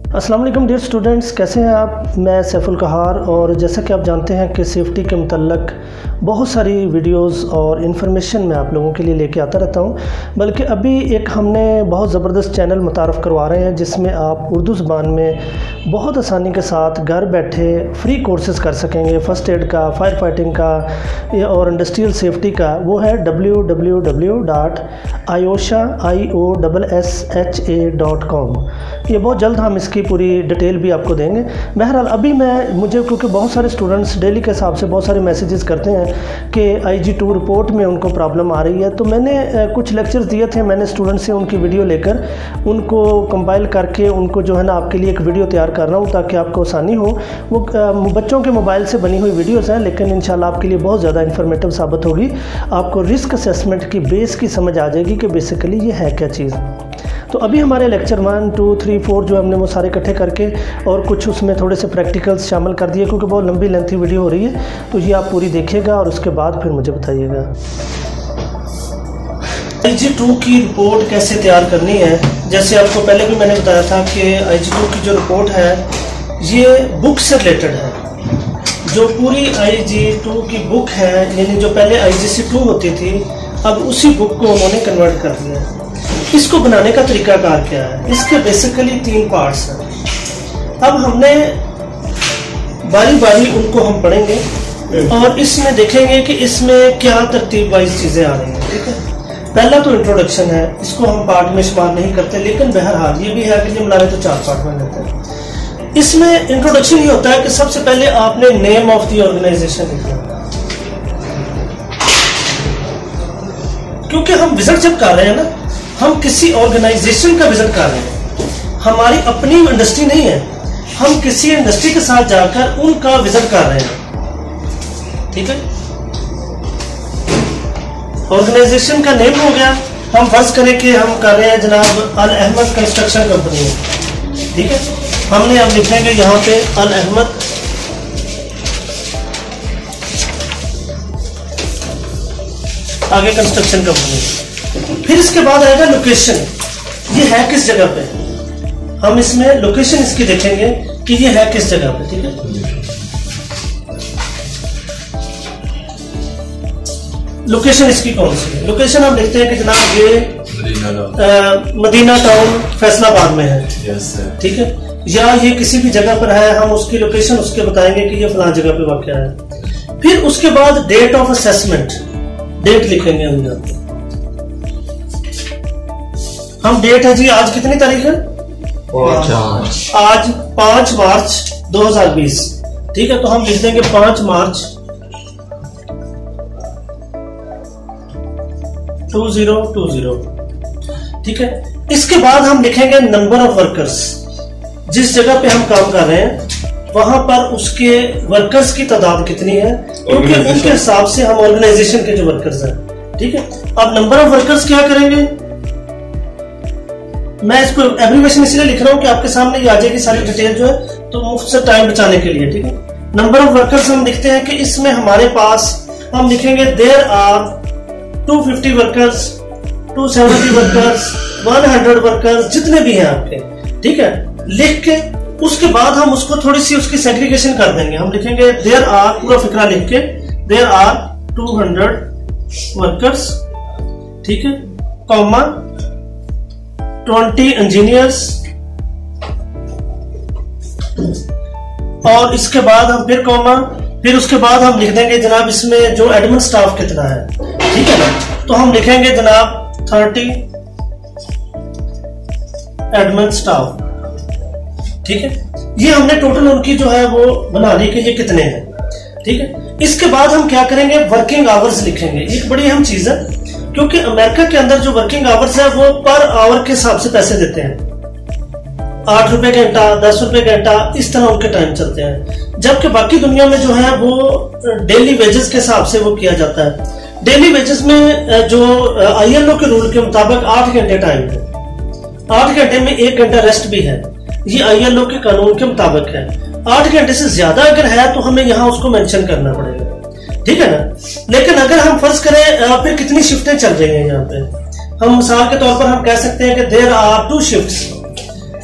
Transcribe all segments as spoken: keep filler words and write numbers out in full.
अस्सलाम वालेकुम dear students, कैसे हैं आप। मैं सैफुल कहार, और जैसा कि आप जानते हैं कि सेफ़्टी के मुतल्लक बहुत सारी वीडियोस और इन्फॉर्मेशन मैं आप लोगों के लिए लेके आता रहता हूं। बल्कि अभी एक हमने बहुत ज़बरदस्त चैनल मुतारफ़ करवा रहे हैं जिसमें आप उर्दू ज़बान में बहुत आसानी के साथ घर बैठे फ्री कोर्सेज़ कर सकेंगे। फ़र्स्ट एड का, फायर फाइटिंग का और इंडस्ट्रियल सेफ्टी का। वो है डब्ल्यू डब्ल्यू डब्ल्यू डॉट आयोशा I O double S H A dot com. ये बहुत जल्द हम इसकी पूरी डिटेल भी आपको देंगे। बहरहाल अभी मैं मुझे क्योंकि बहुत सारे स्टूडेंट्स डेली के हिसाब से बहुत सारे मैसेजेस करते हैं कि आई जी टू रिपोर्ट में उनको प्रॉब्लम आ रही है, तो मैंने कुछ लेक्चर्स दिए थे। मैंने स्टूडेंट्स से उनकी वीडियो लेकर उनको कंपाइल करके उनको जो है ना आपके लिए एक वीडियो तैयार कर रहा हूँ ताकि आपको आसानी हो। वो बच्चों के मोबाइल से बनी हुई वीडियोज़ हैं, लेकिन इंशाल्लाह आपके लिए बहुत ज़्यादा इन्फॉर्मेटिव साबित होगी। आपको रिस्क असेसमेंट की बेस की समझ आ जाएगी कि बेसिकली ये है क्या चीज़। तो अभी हमारे lecture one two three four जो हमने वो सारे इकट्ठे करके और कुछ उसमें थोड़े से प्रैक्टिकल्स शामिल कर दिए, क्योंकि बहुत लंबी लेंथी वीडियो हो रही है। तो ये आप पूरी देखिएगा और उसके बाद फिर मुझे बताइएगा। आई जी टू की रिपोर्ट कैसे तैयार करनी है। जैसे आपको पहले भी मैंने बताया था कि आई जी टू की जो रिपोर्ट है ये बुक से रिलेटेड है। जो पूरी आई जी टू की बुक है, यानी जो पहले आई जी सी टू होती थी, अब उसी बुक को उन्होंने कन्वर्ट कर दिया है। इसको बनाने का तरीकाकार क्या है, इसके बेसिकली तीन पार्ट्स हैं। अब हमने बारी बारी उनको हम पढ़ेंगे और इसमें देखेंगे कि इसमें क्या तरतीब वाइज चीज़ें आ रही हैं। ठीक है, पहला तो इंट्रोडक्शन है, इसको हम पार्ट में शुमार नहीं करते, लेकिन बहरहाल ये भी है कि जब लाए तो चार पार्ट में लेते हैं। इसमें इंट्रोडक्शन ये होता है कि सबसे पहले आपने नेम ऑफ द ऑर्गेनाइजेशन लिखना, क्योंकि हम विजिट जब कर रहे हैं ना, हम किसी ऑर्गेनाइजेशन का विजिट कर रहे हैं, हमारी अपनी इंडस्ट्री नहीं है। हम किसी इंडस्ट्री के साथ जाकर उनका विजिट कर रहे हैं। ठीक है, ऑर्गेनाइजेशन का नेम हो गया। हम फर्ज करें कि हम कर रहे हैं जनाब अल अहमद कंस्ट्रक्शन कंपनी है। ठीक है, हमने अब लिखेंगे यहाँ पे अल अहमद आगे कंस्ट्रक्शन कंपनी। फिर इसके बाद आएगा लोकेशन, ये है किस जगह पे। हम इसमें लोकेशन इसकी देखेंगे कि ये है किस जगह पे। ठीक है, लोकेशन इसकी कौन सी है। लोकेशन हम देखते हैं कि जनाब ये आ, मदीना टाउन फैसलाबाद में है। ठीक है, या ये किसी भी जगह पर है, हम उसकी लोकेशन उसके बताएंगे कि ये फलां जगह पे वाक़या है। फिर उसके बाद डेट ऑफ असेसमेंट, डेट लिखेंगे हम यहाँ पे। हम डेट है जी, आज कितनी तारीख है, आज पांच मार्च दो हज़ार बीस। ठीक है, तो हम लिख देंगे पांच March two zero two zero. ठीक है, इसके बाद हम लिखेंगे नंबर ऑफ वर्कर्स। जिस जगह पे हम काम कर रहे हैं वहां पर उसके वर्कर्स की तादाद कितनी है, क्योंकि उनके हिसाब से हम ऑर्गेनाइजेशन के जो वर्कर्स हैं। ठीक है, अब नंबर ऑफ वर्कर्स क्या करेंगे, मैं इसको एब्रीविएशन इसलिए लिख रहा हूं कि आपके सामने ये आ जाएगी सारी डिटेल जो है, तो मुफ्त से टाइम बचाने के लिए। ठीक है, नंबर ऑफ वर्कर्स हम लिखते हैं कि इसमें हमारे पास हम लिखेंगे there are two fifty workers, two seventy workers, one hundred workers, जितने भी हैं आपके। ठीक है, लिख के उसके बाद हम उसको थोड़ी सी उसकी सेग्रीगेशन कर देंगे। हम लिखेंगे देयर आर, पूरा फिक्रा लिख के there are two hundred workers. ठीक है, कॉमा ट्वेंटी इंजीनियर्स, और इसके बाद हम फिर कॉमा, फिर उसके बाद हम लिख देंगे जनाब इसमें जो एडमिन स्टाफ कितना है। ठीक है ना, तो हम लिखेंगे जनाब थर्टी एडमिन स्टाफ। ठीक है, ये हमने टोटल उनकी जो है वो बना ली कि ये कितने हैं। ठीक है, इसके बाद हम क्या करेंगे, वर्किंग आवर्स लिखेंगे। एक बड़ी अहम चीज है, क्योंकि अमेरिका के अंदर जो वर्किंग आवर्स है वो पर आवर के हिसाब से पैसे देते हैं। आठ रुपए घंटा, दस रुपए घंटा, इस तरह उनके टाइम चलते हैं। जबकि बाकी दुनिया में जो है वो डेली वेजेस के हिसाब से वो किया जाता है। डेली वेजेस में जो आई एल ओ के रूल के मुताबिक आठ घंटे टाइम है, आठ घंटे में एक घंटा रेस्ट भी है। ये आई एल ओ के कानून के मुताबिक है। आठ घंटे से ज्यादा अगर है तो हमें यहाँ उसको मेंशन करना पड़ेगा। ठीक है ना, लेकिन अगर हम फर्ज करें फिर कितनी शिफ्टें चल रही हैं यहाँ पे, हम मिसाल के तौर पर हम कह सकते हैं कि देयर आर टू शिफ्ट्स,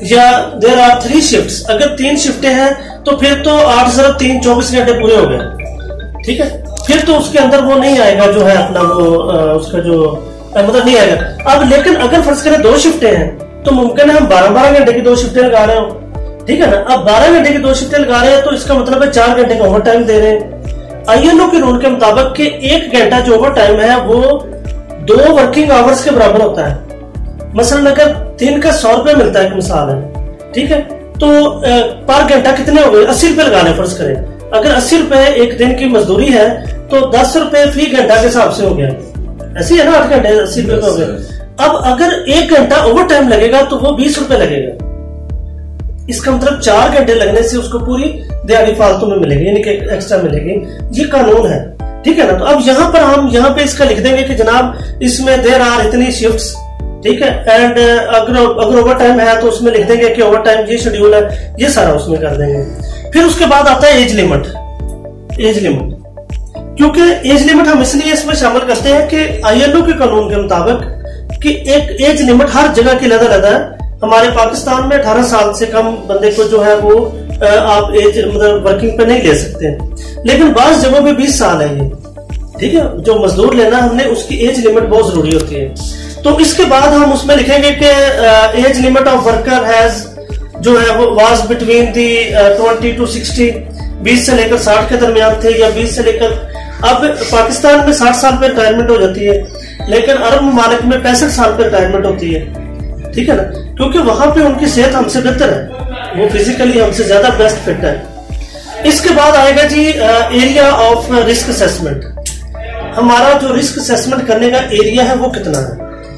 या देर आर थ्री शिफ्ट्स, अगर तीन शिफ्टें हैं तो फिर तो आठ हजार तीन चौबीस घंटे पूरे हो गए, ठीक है। फिर तो उसके अंदर वो नहीं आएगा जो है अपना वो आ, उसका जो आ, मतलब नहीं आएगा। अब लेकिन अगर फर्ज करें दो शिफ्टें हैं तो मुमकिन है हम बारह बारह घंटे की दो शिफ्टें लगा रहे हो, ठीक है ना। अब बारह घंटे की दो शिफ्टें लगा रहे हैं तो इसका मतलब है चार घंटे का ओवर टाइम दे रहे हैं। आई एल ओ के रूल के मुताबिक कि एक घंटा जो ओवर टाइम है वो दो वर्किंग आवर्स के बराबर होता है। मसलन अगर दिन का सौ रुपए मिलता है, मिसाल है, ठीक है, तो पर घंटा कितने हो गए, अस्सी रुपए लगा रहे फर्ज करें। अगर अस्सी रुपए एक दिन की मजदूरी है तो दस रुपए फी घंटा के हिसाब से हो गया, ऐसी है ना, आठ घंटे अस्सी रुपए हो गए। अब अगर एक घंटा ओवर टाइम लगेगा तो वो बीस रुपए लगेगा। इसका मतलब चार घंटे लगने से उसको पूरी दिहाड़ी फालतू में मिलेगी, यानी कि एक्स्ट्रा मिलेगी। ये कानून है, ठीक है ना। तो अब यहाँ पर हम यहाँ पे इसका लिख देंगे कि जनाब इसमें देर आर इतनी शिफ्ट्स, ठीक है, एंड अगर अगर ओवर टाइम है तो उसमें लिख देंगे कि ओवर टाइम ये शेड्यूल है, ये सारा उसमें कर देंगे। फिर उसके बाद आता है एज लिमिट। एज लिमिट क्योंकि एज लिमिट हम इसलिए इसमें शामिल करते हैं कि आई एल ओ के कानून के मुताबिक कि एक एज लिमिट हर जगह की अलग अलग है। हमारे पाकिस्तान में अठारह साल से कम बंदे को जो है वो आप एज मतलब वर्किंग पे नहीं ले सकते, लेकिन बाज़ जगहों पे बीस साल है ये, ठीक है। जो मजदूर लेना हमने उसकी एज लिमिट बहुत जरूरी होती है। तो इसके बाद हम उसमें लिखेंगे कि age limit of worker has जो है वो was between the twenty to sixty, बीस से लेकर साठ के दरमियान थे, या बीस से लेकर, अब पाकिस्तान में साठ साल पे रिटायरमेंट हो जाती है, लेकिन अरब ममालिक में पैंसठ साल पे रिटायरमेंट होती है, ठीक है ना, क्योंकि वहां पे उनकी सेहत हमसे बेहतर है, वो फिजिकली हमसे ज्यादा बेस्ट फिट है। इसके बाद आएगा G area of risk assessment. हमारा जो रिस्क असेसमेंट करने का एरिया है वो कितना है।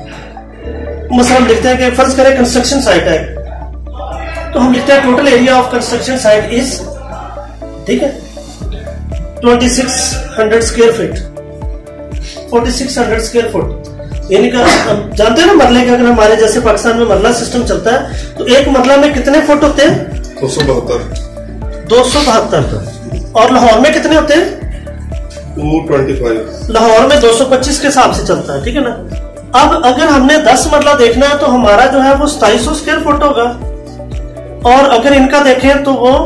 मसलन लिखते हैं कि फर्ज करें कंस्ट्रक्शन साइट है, तो हम लिखते हैं total area of construction site is, ठीक है, twenty six hundred square feet, forty six hundred square foot. यानी कि जानते हैं ना मरले के, अगर हमारे जैसे पाकिस्तान में मरला सिस्टम चलता है तो एक मरला में कितने फुट होते हैं, दो सौ बहत्तर दो सौ बहत्तर। और लाहौर में कितने होते हैं, टू ट्वेंटी फाइव। लाहौर में दो सौ पच्चीस के हिसाब से चलता है, ठीक है ना। अब अगर हमने दस मरला देखना है तो हमारा जो है वो सताईस सौ स्क्वायर फुट होगा, और अगर इनका देखें तो वो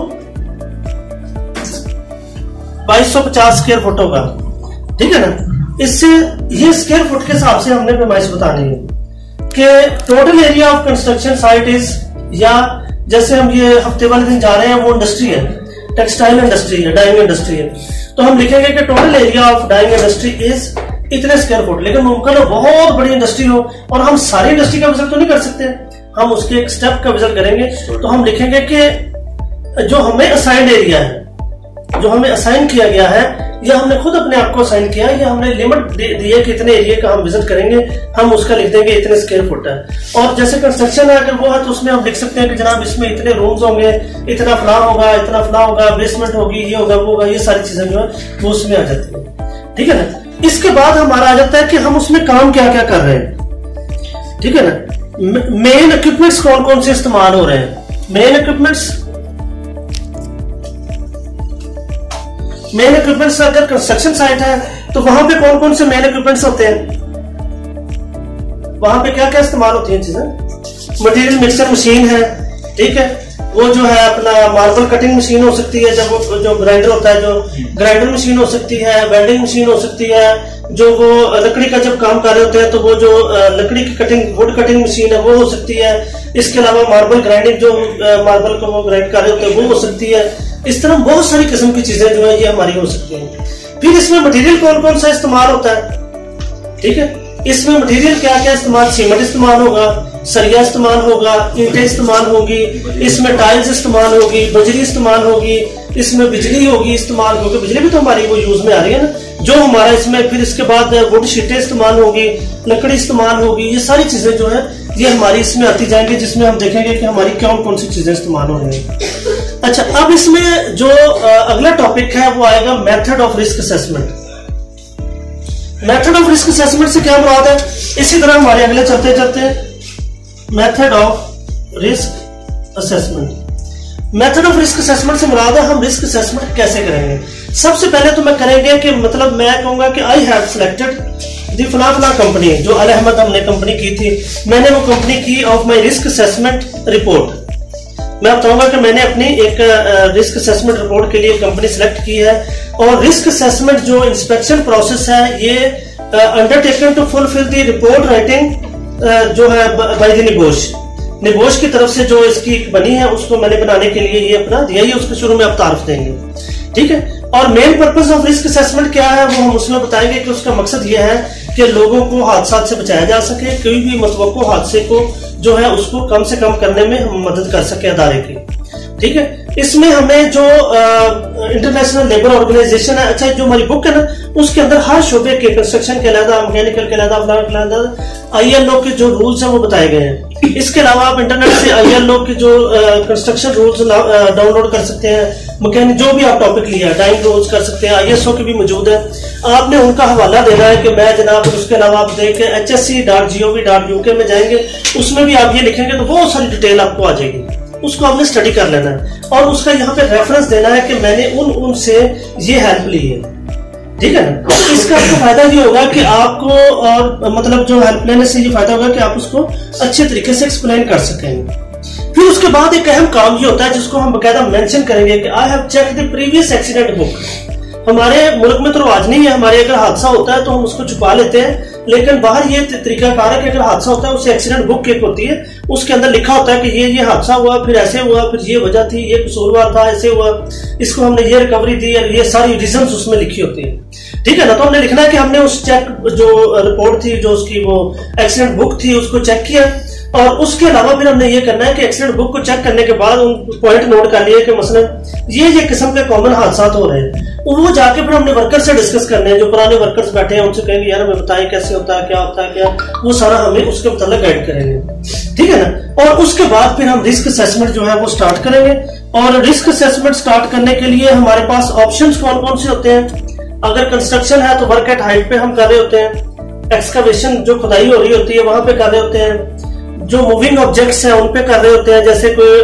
बाईस सौ पचास स्क्वायर फुट होगा, ठीक है ना। इससे ये स्क्वायर फुट के हिसाब से हमने पैमाइश बतानी है कि total area of construction site is, या जैसे हम ये हफ्ते वाले दिन जा रहे हैं वो इंडस्ट्री है, टेक्सटाइल इंडस्ट्री है, डाइंग इंडस्ट्री है, तो हम लिखेंगे कि total area of dyeing industry is इतने स्क्वायर फुट। लेकिन मुमकिन है बहुत बड़ी इंडस्ट्री हो और हम सारी इंडस्ट्री का विजिट तो नहीं कर सकते, हम उसके एक स्टेप का विजिट करेंगे। तो हम लिखेंगे कि जो हमें असाइंड एरिया है, जो हमें असाइन किया गया है, या हमने खुद अपने आप को असाइन किया, या हमने लिमिट दी है कि इतने एरिया का हम विजिट करेंगे, हम उसका लिख देंगे इतने स्क्वायर फुट है। और जैसे कंस्ट्रक्शन है अगर वो है तो उसमें हम लिख सकते हैं कि जनाब इसमें इतने रूम्स होंगे, इतना फला होगा, इतना फला होगा, बेसमेंट होगी, ये होगा, वो होगा, ये सारी चीजें जो है वो उसमें आ जाती है, ठीक है ना। इसके बाद हमारा आ जाता है कि हम उसमें काम क्या क्या कर रहे हैं, ठीक है ना। मेन इक्विपमेंट्स कौन कौन से इस्तेमाल हो रहे हैं। मेन इक्विपमेंट्स मेन इक्विपमेंट्स अगर कंस्ट्रक्शन साइट है तो वहां पे कौन कौन से मेन इक्विपमेंट्स होते हैं, वहां पे क्या क्या इस्तेमाल होती है चीजें। मटेरियल मिक्सर मशीन है, ठीक है, वो जो है अपना मार्बल कटिंग मशीन हो सकती है, जब वो जो ग्राइंडर होता है, जो ग्राइंडर मशीन हो सकती है, वेल्डिंग मशीन हो सकती है, जो वो लकड़ी का जब काम कर रहे होते हैं तो वो जो लकड़ी की कटिंग वुड कटिंग मशीन है वो हो सकती है। इसके अलावा मार्बल ग्राइंडिंग, जो मार्बल को वो ग्राइंड कर रहे होते हैं वो हो सकती है। इस तरह बहुत सारी किस्म की चीजें जो है ये हमारी हो सकती हैं। फिर इसमें मटेरियल कौन कौन सा इस्तेमाल होता है, ठीक है, इसमें मटेरियल क्या क्या इस्तेमाल, सीमेंट इस्तेमाल होगा, सरिया इस्तेमाल होगा, ईंटें इस्तेमाल होगी, इसमें टाइल्स इस्तेमाल होगी, बजरी इस्तेमाल होगी, इसमें बिजली होगी इस्तेमाल, क्योंकि बिजली भी तो हमारी वो यूज में आ रही है ना, जो हमारा इसमें। फिर इसके बाद वुड शीटें इस्तेमाल होगी, लकड़ी इस्तेमाल होगी, ये सारी चीजें जो है ये हमारी इसमें आती जाएंगी, जिसमें हम देखेंगे कि हमारी कौन कौन सी चीजें इस्तेमाल हो रही है। अच्छा, अब इसमें जो अगला टॉपिक है वो आएगा method of risk assessment. Method of risk assessment से क्या मुराद है, इसी तरह हमारे अगले चलते चलते method of risk assessment. Method of risk assessment से मुराद है हम रिस्क असेसमेंट कैसे करेंगे। सबसे पहले तो मैं करेंगे कि मतलब मैं कहूंगा कि आई हैव सिलेक्टेड दी फला फला कंपनी, जो अल अहमद हमने कंपनी की थी, मैंने वो कंपनी की of my risk assessment report, मैं बताऊंगा कि मैंने अपनी एक रिस्क असेसमेंट रिपोर्ट के लिए कंपनी सेलेक्ट की है, और रिस्क असेसमेंट जो इंस्पेक्शन प्रोसेस है ये undertaken to fulfill the report writing जो है बाय द निबोश निबोश की तरफ से जो इसकी बनी है उसको मैंने बनाने के लिए ये अपना दिया ही, उसके शुरू में आप तारीफ देंगे, ठीक है। और main purpose of risk assessment क्या है वो हम उसमें बताएंगे कि उसका मकसद ये है कि लोगों को हादसा से बचाया जा सके, कोई भी मतवक्को हादसे को जो है उसको कम से कम करने में हम मदद कर सके अदारे की, ठीक है। इसमें हमें जो इंटरनेशनल लेबर ऑर्गेनाइजेशन है, अच्छा जो हमारी बुक है ना उसके अंदर हर शोबे के कंस्ट्रक्शन के अलावा, मैकेनिकल के अलावा आई एल ओ के जो रूल्स हैं वो बताए गए हैं। इसके अलावा आप इंटरनेट से आई एल ओ के जो कंस्ट्रक्शन रूल्स डाउनलोड कर सकते हैं, मैकेनिक जो भी आप टॉपिक लिया है डाइंग रूल्स कर सकते हैं, आई एस ओ के भी मौजूद है। आपने उनका हवाला देना है कि मैं जनाब, उसके अलावा आप देखें H S C dot G O V dot U K में जाएंगे, उसमें भी आप ये लिखेंगे तो बहुत सारी डिटेल आपको आ जाएगी, उसको आपने स्टडी कर लेना है और उसका यहाँ पे रेफरेंस देना है कि मैंने उन उनसे ये हेल्प ली है, ठीक है ना। इसका आपको फायदा ये होगा कि आपको, और मतलब जो हेल्प लेने से ये फायदा होगा कि आप उसको अच्छे तरीके से एक्सप्लेन कर सकेंगे। फिर उसके बाद एक अहम काम ये होता है जिसको हम बकायदा मेंशन करेंगे कि I have check the previous accident book. हमारे मुल्क में तो रिवाज नहीं है, हमारे अगर हादसा होता है तो हम उसको छुपा लेते हैं, लेकिन बाहर ये तरीका कार है कि अगर हादसा होता है उससे एक्सीडेंट बुक एक होती है, उसके अंदर लिखा होता है कि ये ये हादसा हुआ, फिर ऐसे हुआ, फिर ये वजह थी, ये कसूरवार था, ऐसे हुआ, इसको हमने ये रिकवरी दी, और ये सारी रीजंस उसमें लिखी होती है, ठीक है ना। तो हमने लिखना है कि हमने उस चेक जो रिपोर्ट थी, जो उसकी वो एक्सीडेंट बुक थी, उसको चेक किया, और उसके अलावा फिर हमने ये करना है कि एक्सीडेंट बुक को चेक करने के बाद उन पॉइंट नोट कर लिए कि मसलन ये ये किस्म के कॉमन हादसा हो रहे हैं, वो जाके फिर हमने वर्कर से डिस्कस करने हैं, जो पुराने वर्कर्स बैठे हैं उनसे कहेंगे यार हमें बताएं कैसे होता है, क्या होता है, क्या, वो सारा हमें उसके मुताबिक गाइड करेंगे, ठीक है ना। और उसके बाद फिर हम रिस्क असेसमेंट जो है वो स्टार्ट करेंगे, और रिस्क असेसमेंट स्टार्ट करने के लिए हमारे पास ऑप्शंस कौन कौन से होते हैं। अगर कंस्ट्रक्शन है तो वर्क एट हाइट पे हम कर रहे होते हैं, एक्सकवेशन जो खुदाई हो रही होती है वहां पे कर रहे होते हैं, जो मूविंग ऑब्जेक्ट्स हैं उन पे कर रहे होते हैं, जैसे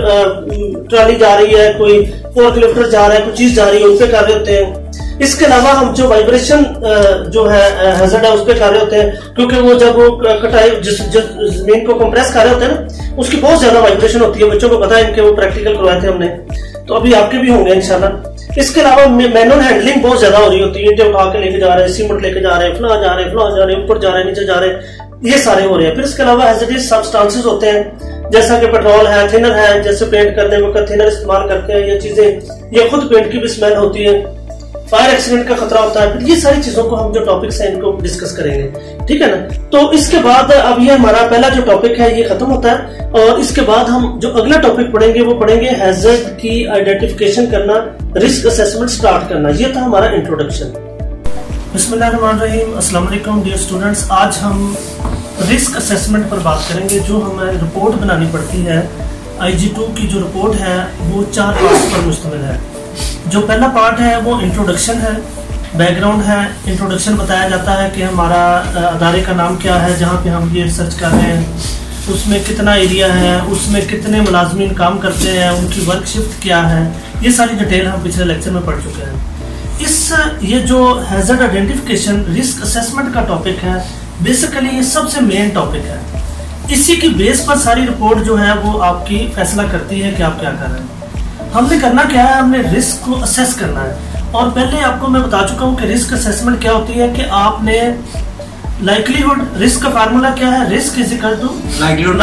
कोई ट्रॉली जा रही है, कोई फोर्क लिफ्टर जा रहा है, कोई चीज जा रही है, उन पे कर रहे होते हैं। इसके अलावा हम जो वाइब्रेशन जो है हैजर्ड है उस पे कर रहे होते हैं, क्योंकि वो जब वो कटाई जिस जमीन को कंप्रेस कर रहे होते हैं ना उसकी बहुत ज्यादा वाइब्रेशन होती है, बच्चों को पता है, इनके वो प्रैक्टिकल करवाए थे हमने, तो अभी आपके भी होंगे इंशाल्लाह। इसके अलावा मैनुअल हैंडलिंग बहुत ज्यादा हो रही होती है, ईंटें उठा के लेके जा रहे हैं, सीमेंट लेके जा रहे हैं, फला जा रहे हैं, फला जा रहे हैं, ऊपर जा रहे हैं, नीचे जा रहे हैं, ये सारे हो रहे हैं। फिर इसके अलावा हैजर्डस सब्सटेंसेस होते हैं, जैसा कि पेट्रोल है, थिनर है, जैसे पेंट करने वक्त थिनर इस्तेमाल करते हैं, ये चीजें, ये खुद पेंट की भी स्मेल होती है, फायर एक्सीडेंट का खतरा होता है। फिर ये सारी चीजों को हम जो टॉपिक्स हैं इनको डिस्कस करेंगे, ठीक है ना। तो इसके बाद अब ये हमारा पहला जो टॉपिक है ये खत्म होता है, और इसके बाद हम जो अगला टॉपिक पढ़ेंगे वो पढ़ेंगे हैजर्ड की आइडेंटिफिकेशन करना, रिस्क असेसमेंट स्टार्ट करना। ये था हमारा इंट्रोडक्शन। बिस्मिल्लाहिर्रहमानिर्रहीम, अस्सलाम वालेकुम डियर स्टूडेंट्स। आज हम रिस्क असेसमेंट पर बात करेंगे। जो हमें रिपोर्ट बनानी पड़ती है, आई जी टू की जो रिपोर्ट है वो चार पार्ट्स पर मुश्तमिल है। जो पहला पार्ट है वो इंट्रोडक्शन है, बैकग्राउंड है। इंट्रोडक्शन बताया जाता है कि हमारा अदारे का नाम क्या है, जहाँ पे हम ये रिसर्च कर रहे हैं, उसमें कितना एरिया है, उसमें कितने मुलाजमीन काम करते हैं, उनकी वर्क शिफ्ट क्या है, ये सारी डिटेल हम पिछले लेक्चर में पढ़ चुके हैं। इस ये जो हैजर्ड आइडेंटिफिकेशन रिस्क असेसमेंट का टॉपिक है, बेसिकली ये सबसे मेन टॉपिक है। इसी की बेस पर सारी रिपोर्ट जो है वो आपकी फैसला करती है कि आप क्या कर रहे हैं। हमने करना क्या है, हमने रिस्क को असेस करना है। और पहले आपको मैं बता चुका हूँ कि रिस्क असेसमेंट क्या होती है, कि आपने लाइकलीहुड, रिस्क का फार्मूला क्या है, risk is equal to likelihood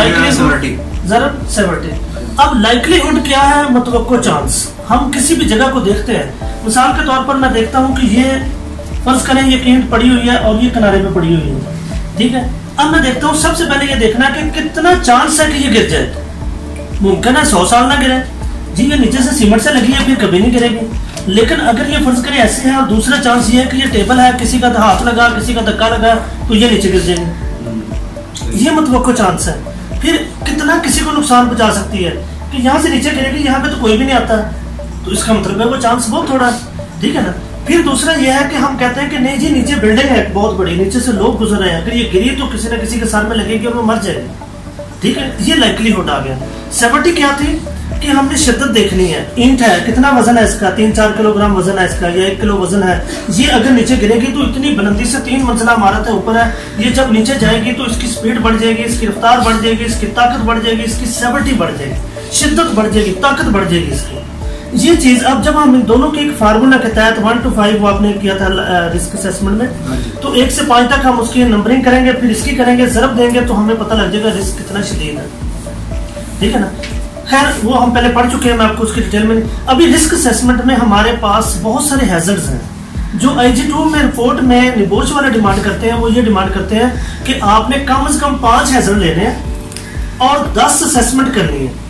ज़रब सेवेंटी। अब लाइकलीहुड क्या है, मतलब चांस। हम किसी भी जगह को देखते हैं, मिसाल के तौर पर मैं देखता हूँ कि ये फर्ज करें ये ईंट पड़ी हुई है और ये किनारे पे पड़ी हुई है, ठीक है। अब मैं देखता हूँ, सबसे पहले ये देखना है कि कितना चांस है कि ये गिर जाए। मुमकिन है सौ साल ना गिरे जी, ये नीचे से सीमेंट से लगी है फिर कभी नहीं गिरेगी। लेकिन अगर ये फर्ज करें ऐसे है, और दूसरा चांस ये है कि ये टेबल है, किसी का हाथ लगा, किसी का धक्का लगा तो ये नीचे गिर जाएगी, ये मतलब चांस है। फिर कितना किसी को नुकसान पहुंचा सकती है कि यहाँ से नीचे गिरेगी, यहाँ पे तो कोई भी नहीं आता, तो इसका मतलब है वो चांस बहुत थोड़ा है, ठीक है ना। फिर दूसरा यह है कि हम कहते हैं कि नहीं जी नीचे बिल्डिंग है बहुत बड़ी, नीचे से लोग गुजर रहे हैं, अगर ये गिरी तो किसी न किसी के सर में लगेगी और वो मर जाएगी, ठीक है। ये लाइकलीहुड आ गया। सेवेंटी क्या थी कि हमने शिद्दत देखनी है, ईंट है, कितना वजन है इसका, तीन चार किलोग्राम वजन है इसका या एक किलो वजन है, ये अगर नीचे गिरेगी तो इतनी बुलंदी से, तीन मंजिला इमारत है ऊपर है, ये जब नीचे जाएगी तो इसकी स्पीड बढ़ जाएगी, इसकी रफ्तार बढ़ जाएगी, इसकी ताकत बढ़ जाएगी, इसकी सेवेंटी बढ़ जाएगी। शिद्दत बढ़ जाएगी, ताकत बढ़ जाएगी इसकी। ये चीज अब जब हम इन दोनों के एक फार्मूला के तहत वन टू फाइव वो आपने किया था रिस्क असेसमेंट में, तो एक से पांच तक हम उसकी नंबरिंग करेंगे, फिर इसकी करेंगे, जरब देंगे तो हमें पता लग जाएगा रिस्क कितना शदीद है, ठीक है ना। खैर वो हम पहले पढ़ चुके हैं, मैं आपको उसकी डिटेल में। अभी रिस्क असेसमेंट में हमारे पास बहुत सारे हैजर्ड्स हैं जो आई जी टू में रिपोर्ट में निबोच वाले डिमांड करते हैं। वो ये डिमांड करते हैं कि आपने कम से कम पांच हैजर्ड लेने हैं और दस असेसमेंट करनी है।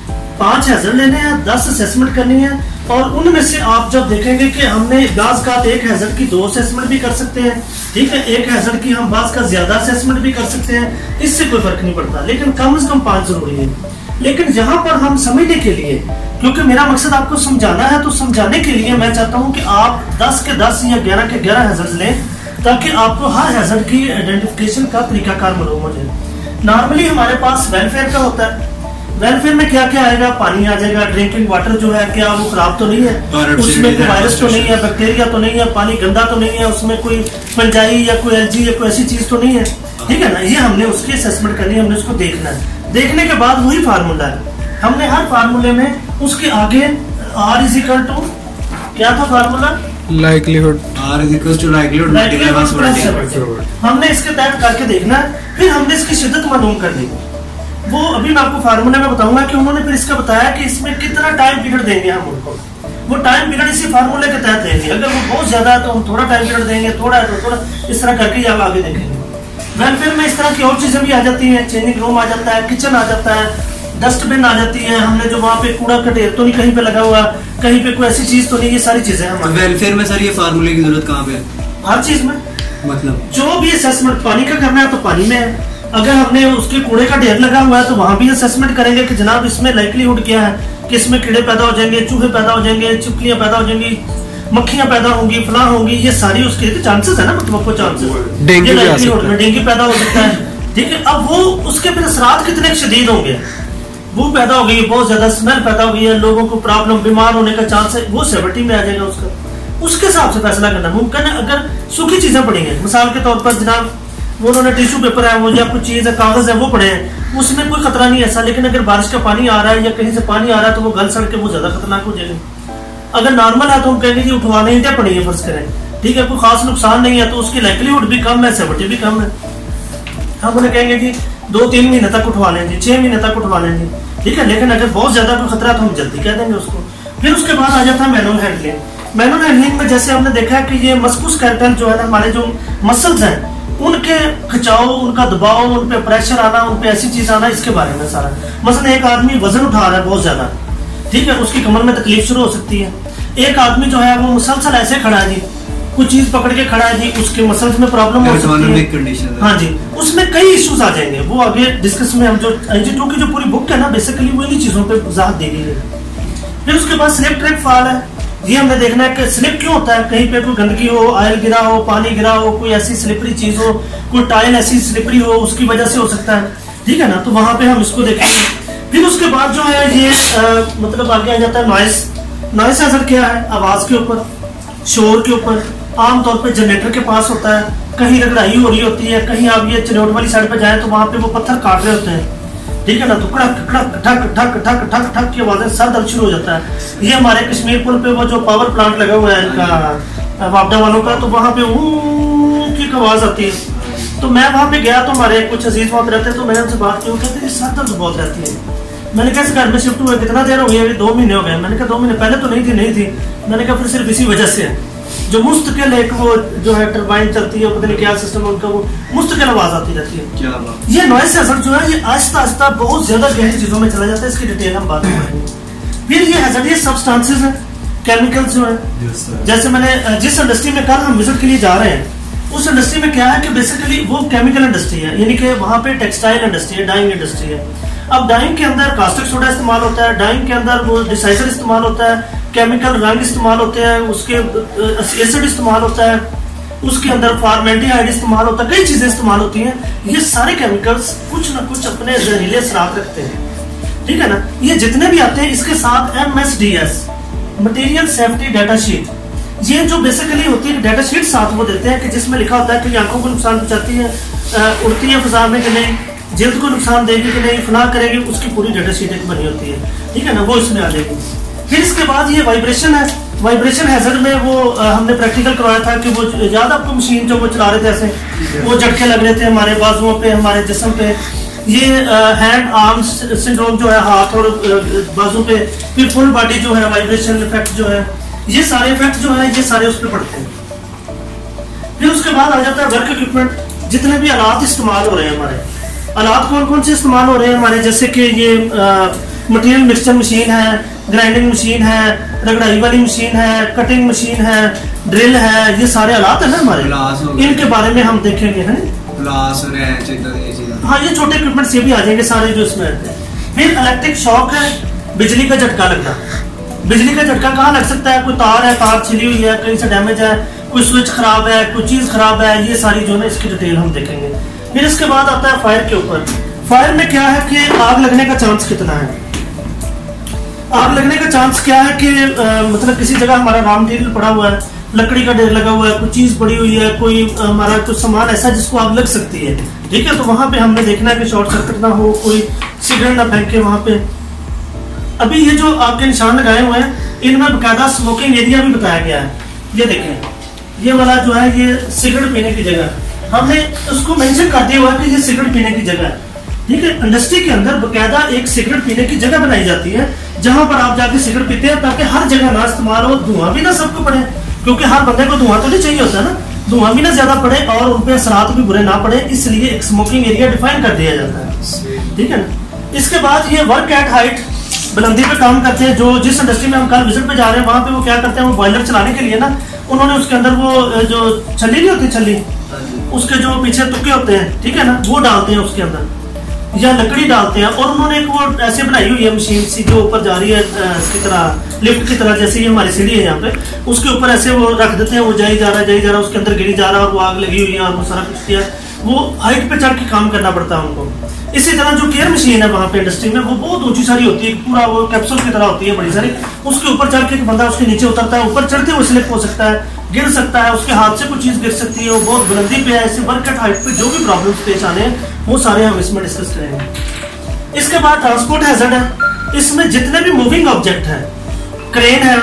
पांच हैजर्ड लेने हैं, दस असेसमेंट करनी है, और उनमें से आप जब देखेंगे कि हमने बाज का एक हैजर्ड की दो असेसमेंट भी कर सकते हैं, ठीक है, एक हैजर्ड की हम बाज का ज्यादा असेसमेंट भी कर सकते हैं, इससे कोई फर्क नहीं पड़ता, लेकिन कम से कम पांच जरूरी है। लेकिन यहाँ पर हम समझने के लिए, क्योंकि मेरा मकसद आपको समझाना है, तो समझाने के लिए मैं चाहता हूँ कि आप दस के दस या ग्यारह के ग्यारह हैजर्ड लें, ताकि आपको हर हैजर्ड की आइडेंटिफिकेशन का तरीकाकार मालूम हो जाए। नॉर्मली हमारे पास वेलफेयर का होता है। वेलफेयर में क्या क्या आएगा? पानी आ जाएगा, ड्रिंकिंग वाटर जो है क्या वो खराब तो नहीं है, उसमें कोई वायरस तो नहीं है, बैक्टीरिया तो नहीं है, पानी गंदा तो नहीं है, उसमें कोई फंजाई या कोई एलजी या कोई ऐसी चीज तो नहीं है, ठीक है ना। ये हमने उसकी असेसमेंट करनी है, हमने उसको देखना है। देखने के बाद वही फार्मूला है, हमने हर फार्मूले में उसके आगे आर इज इक्वल टू क्या था formula? Likelihood R is equal to likelihood multiply by probability. हमने इसके तहत करके देखना है, फिर हमने इसकी शिद्दत मालूम करनी। वो अभी मैं आपको फार्मूले में बताऊंगा कि उन्होंने फिर इसका बताया कि इसमें कितना टाइम पीरियड देंगे हम उनको। वो टाइम पीरियड इसी फार्मूले के तहत देंगे। अगर वो बहुत ज्यादा है तो हम थोड़ा टाइम पीरियड देंगे, थोड़ा है तो थोड़ा, इस तरह करके आप आगे देखेंगे। वेलफेयर में इस तरह की और चीजें भी आ जाती हैं, चेंजिंग रूम आ जाता है, किचन आ जाता है, डस्टबिन आ जाती है, हमने जो वहाँ पे कूड़ा का ढेर तो नहीं कहीं पे लगा हुआ, कहीं पे कोई ऐसी चीज तो नहीं, ये सारी चीजें हम। वेलफेयर में सर ये फार्मूले की जरूरत कहाँ पे है? हर चीज में, मतलब जो भी असेसमेंट पानी का करना है तो पानी में है, अगर हमने उसके कूड़े का ढेर लगा हुआ है तो वहां भी असेसमेंट करेंगे कि जनाब इसमें लाइक्लीहुड क्या है कि इसमें कीड़े पैदा हो जाएंगे, चूहे पैदा हो जाएंगे, चिपकलियां पैदा हो जाएंगी, मक्खियां पैदा होंगी, फला होंगी, ये सारी उसके चांसेस है ना, मतलब आपको चांसेस डेंगू में डेंगू पैदा हो सकता है, ठीक है। अब वो उसके फिर असरात कितने शदीद होंगे, वो पैदा हो गई, बहुत ज्यादा स्मेल पैदा हो गई है, लोगों को प्रॉब्लम, बीमार होने का चांस है, वो सेवेंटी में आ जाएगा उसका। उसके हिसाब से फैसला करना मुमकिन है। अगर सूखी चीजें पड़ी हैं, मिसाल के तौर पर जनाब वो उन्होंने टिश्यू पेपर है वो या कुछ चीज है, कागज है, वो पड़े हैं, उसमें कोई खतरा नहीं ऐसा। लेकिन अगर बारिश का पानी आ रहा है या कहीं से पानी आ रहा है तो वो गल सड़ के वो ज्यादा खतरनाक हो जाएगा। अगर नॉर्मल है तो हम कहेंगे कि उठवाने ईंटें पड़ी है, फर्ज करें, ठीक है, कोई खास नुकसान नहीं है, तो उसकी लाइक्लीहुड भी कम है, सेवेंटी भी कम है। हम उन्हें कहेंगे कि दो तीन महीने तक उठवा लेंगे, छह महीने तक उठवा लेंगे, ठीक है। लेकिन अगर बहुत ज्यादा कोई खतरा तो हम जल्दी कह देंगे उसको। फिर उसके बाद आ जाता है मैनुअल हैंडलिंग। मैनुअल हैंडलिंग में जैसे हमने देखा है कि ये मस्कुलस्केलेटल जो है ना, हमारे जो मसल्स हैं उनके खिंचाव, उनका दबाव, उन पे प्रेशर आना, उन पे ऐसी चीज आना, इसके बारे में सारा। मसलन एक आदमी वजन उठा रहा है बहुत ज्यादा, ठीक है, उसकी कमर में तकलीफ शुरू हो सकती है। एक आदमी जो है वो मुसलसल ऐसे खड़ा है जी, कुछ चीज पकड़ के खड़ा है जी, उसके मसल्स में प्रॉब्लम हो सकती है, हाँ जी, उसमें कई इश्यूज आ जाएंगे। वो आगे डिस्कस में हम जो आई जी टू की जो पूरी बुक है ना, बेसिकली वो इन्हीं चीजों पे वजाहत दी गई है। फिर उसके बाद स्लिप ट्रैप फॉल है, ये हमने देखना है कि स्लिप क्यों होता है, कहीं पे कोई गंदगी हो, ऑयल गिरा हो, पानी गिरा हो, कोई ऐसी स्लिपरी चीज हो, कोई टाइल ऐसी स्लिपरी हो, उसकी वजह से हो सकता है, ठीक है ना। तो वहां पे हम इसको देखेंगे। फिर उसके बाद जो है ये आ, मतलब आगे आ जाता है नॉइस। नॉइस असर क्या है? आवाज के ऊपर, शोर के ऊपर। आमतौर पर जनरेटर के पास होता है, कहीं रगड़ाई हो रही होती है, कहीं आप ये चिनौट वाली साइड पे जाए तो वहां पे वो पत्थर काट रहे होते हैं, ठीक है ना, तो कड़क कड़क ठक ठक ठक ठक ठक की आवाजें, सर दर्द शुरू हो जाता है। ये हमारे कश्मीर पुल पे वो जो पावर प्लांट लगा हुआ है इनका वापडा वालों का, तो वहां पे ऊ की आवाज आती है। तो मैं वहां पे गया तो हमारे कुछ अजीज वहां पे रहते, तो मैंने उनसे बात की, वो कहते हैं सर दर्द बहुत रहती है। मैंने कहा इस घर में शिफ्ट हुए कितना देर हो गई? अभी दो महीने हो गए। मैंने कहा दो महीने पहले तो नहीं थी नहीं थी मैंने कहा फिर सिर्फ इसी वजह से है, जो मुस्तकिल एक वो जो है टरबाइन चलती है, पता नहीं क्या सिस्टम है उनका, वो मुस्तकिल आवाज आती रहती है। क्या बात? ये नॉइस हैजर्ड जो है ये आहिस्ता आहिस्ता बहुत ज्यादा गहरी चीजों में चला जाता है, इसकी डिटेल हम बात करेंगे। फिर ये हैजर्डियस सब्सटेंसेस है, केमिकल्स जो है, जैसे मैंने जिस इंडस्ट्री में कल हम विजिट के लिए जा रहे हैं उस इंडस्ट्री में क्या है कि बेसिकली वो केमिकल इंडस्ट्री है, यानी कि वहाँ पे टेक्सटाइल इंडस्ट्री है, डाइंग इंडस्ट्री है। अब डाइंग के अंदर कास्टिक सोडा इस्तेमाल होता है, डाइंग के अंदर वो डिसाइजर इस्तेमाल होता है, केमिकल रंग इस्तेमाल होते हैं, उसके एसिड इस्तेमाल होता है, उसके अंदर फॉर्मेल्डिहाइड इस्तेमाल होता है, कई चीजें इस्तेमाल होती हैं। ये सारे केमिकल्स कुछ ना कुछ अपने जहरीले असरात रखते हैं, ठीक है ना। ये जितने भी आते हैं इसके साथ M S D S material safety data sheet, ये जो बेसिकली होती है डाटा शीट साथ वो देते हैं कि जिसमें लिखा होता है कि आंखों को नुकसान पहुंचाती है, उड़ती है फिजा में कि नहीं, जल्द को नुकसान देगी कि नहीं, फना करेगी, उसकी पूरी डेटा शीट एक बनी होती है, ठीक है ना, वो इसमें आ जाएगी। फिर इसके बाद ये वाइब्रेशन है। वाइब्रेशन हैजर्ड में वो आ, हमने प्रैक्टिकल करवाया था कि वो याद आपको मशीन जो वो चला रहे थे ऐसे, वो झटके लग रहे थे हमारे बाजुओं पे, हमारे जिस्म पे, ये हैंड आर्म सिंड्रोम जो है हाथ और बाजू पे, फिर फुल बॉडी जो है वाइब्रेशन इफेक्ट जो है, ये सारे इफेक्ट जो है ये सारे उस पर पड़ते हैं। फिर उसके बाद आ जाता है वर्क इक्विपमेंट। जितने भी आलात इस्तेमाल हो रहे हैं हमारे, आलात कौन कौन से इस्तेमाल हो रहे हैं हमारे, जैसे कि ये मटेरियल मिक्सचर मशीन है, ग्राइंडिंग मशीन है, रगड़ाई वाली मशीन है, कटिंग मशीन है, ड्रिल है, ये सारे आलात है ना हमारे, इनके बारे में हम देखेंगे है। हाँ, ये छोटे इक्विपमेंट ये भी आ जाएंगे सारे जो इसमें रहते हैं। फिर इलेक्ट्रिक शॉक है, बिजली का झटका लगना। बिजली का झटका कहाँ लग सकता है, कोई तार है, तार छिली हुई है, कहीं से डैमेज है, कोई स्विच खराब है, कोई चीज खराब है, ये सारी जो है इसकी डिटेल हम देखेंगे। फिर इसके बाद आता है फायर के ऊपर। फायर में क्या है कि आग लगने का चांस कितना है। आग लगने का चांस क्या है कि आ, मतलब किसी जगह हमारा राम ढेर पड़ा हुआ है, लकड़ी का ढेर लगा हुआ है, कोई चीज पड़ी हुई है, कोई हमारा कुछ सामान ऐसा जिसको आग लग सकती है, ठीक है, तो वहां पे हमने देखना है कि शॉर्ट सर्किट ना हो, कोई सिगरेट ना फेंके वहां पे। अभी ये जो आपके निशान लगाए हुए हैं, इनमें बकायदा स्मोकिंग एरिया भी बताया गया है। ये देखें, ये वाला जो है ये सिगरेट पीने की जगह, हमने उसको मेंशन कर दिया हुआ है कि ये सिगरेट पीने की जगह है, ठीक है। इंडस्ट्री के अंदर बकायदा एक सिगरेट पीने की जगह बनाई जाती है जहां पर आप जाके सिगरेट पीते हैं, ताकि हर जगह ना इस्तेमाल हो, धुआं भी ना सबको पड़े, क्योंकि हर बंदे को धुआं तो नहीं चाहिए होता ना, धुआं भी ना ज्यादा पड़े और उन पे असरात भी बुरे ना पड़े, इसलिए एक स्मोकिंग एरिया डिफाइन कर दिया जाता है, ठीक है ना। इसके बाद ये वर्क एट हाइट, बुलंदी पे काम करते हैं। जो जिस इंडस्ट्री में हम कल विजिट पे जा रहे हैं वहां पे वो क्या करते हैं, वो बॉयलर चलाने के लिए ना उन्होंने उसके अंदर वो जो छल्ली नहीं होती, छल्ली उसके जो पीछे तुक्के होते हैं, ठीक है ना, वो डालते हैं उसके अंदर या लकड़ी डालते हैं, और उन्होंने एक वो ऐसे बनाई हुई है मशीन सी जो ऊपर जा रही है इसकी तरह, लिफ्ट की तरह, जैसे ये हमारी सीढ़ी है यहाँ पे, उसके ऊपर ऐसे वो रख देते हैं, वो जाई जा रहा है जाई जा रहा है उसके अंदर गिरी जा रहा है, और वो आग लगी हुई है और वो सारा कुछ किया, वो हाइट पे चढ़ के काम करना पड़ता है उनको। इसी तरह जो केयर मशीन है वहां पे इंडस्ट्री में, वो बहुत ऊंची सारी होती है, पूरा वो कैप्सूल की तरह होती है बड़ी सारी, उसके ऊपर चढ़ के एक बंदा उसके नीचे उतरता है, ऊपर चढ़ते हुए स्लिप हो सकता है, गिर सकता है, उसके हाथ से कुछ चीज गिर सकती है, वो बहुत बुलंदी पे है। ऐसे वर्क एट हाइट पे जो भी प्रॉब्लम्स पेश आने हैं वो सारे हम इसमें डिस्कस करेंगे। इसके बाद ट्रांसपोर्ट हैजर्ड है। इसमें जितने भी मूविंग ऑब्जेक्ट है, क्रेन है,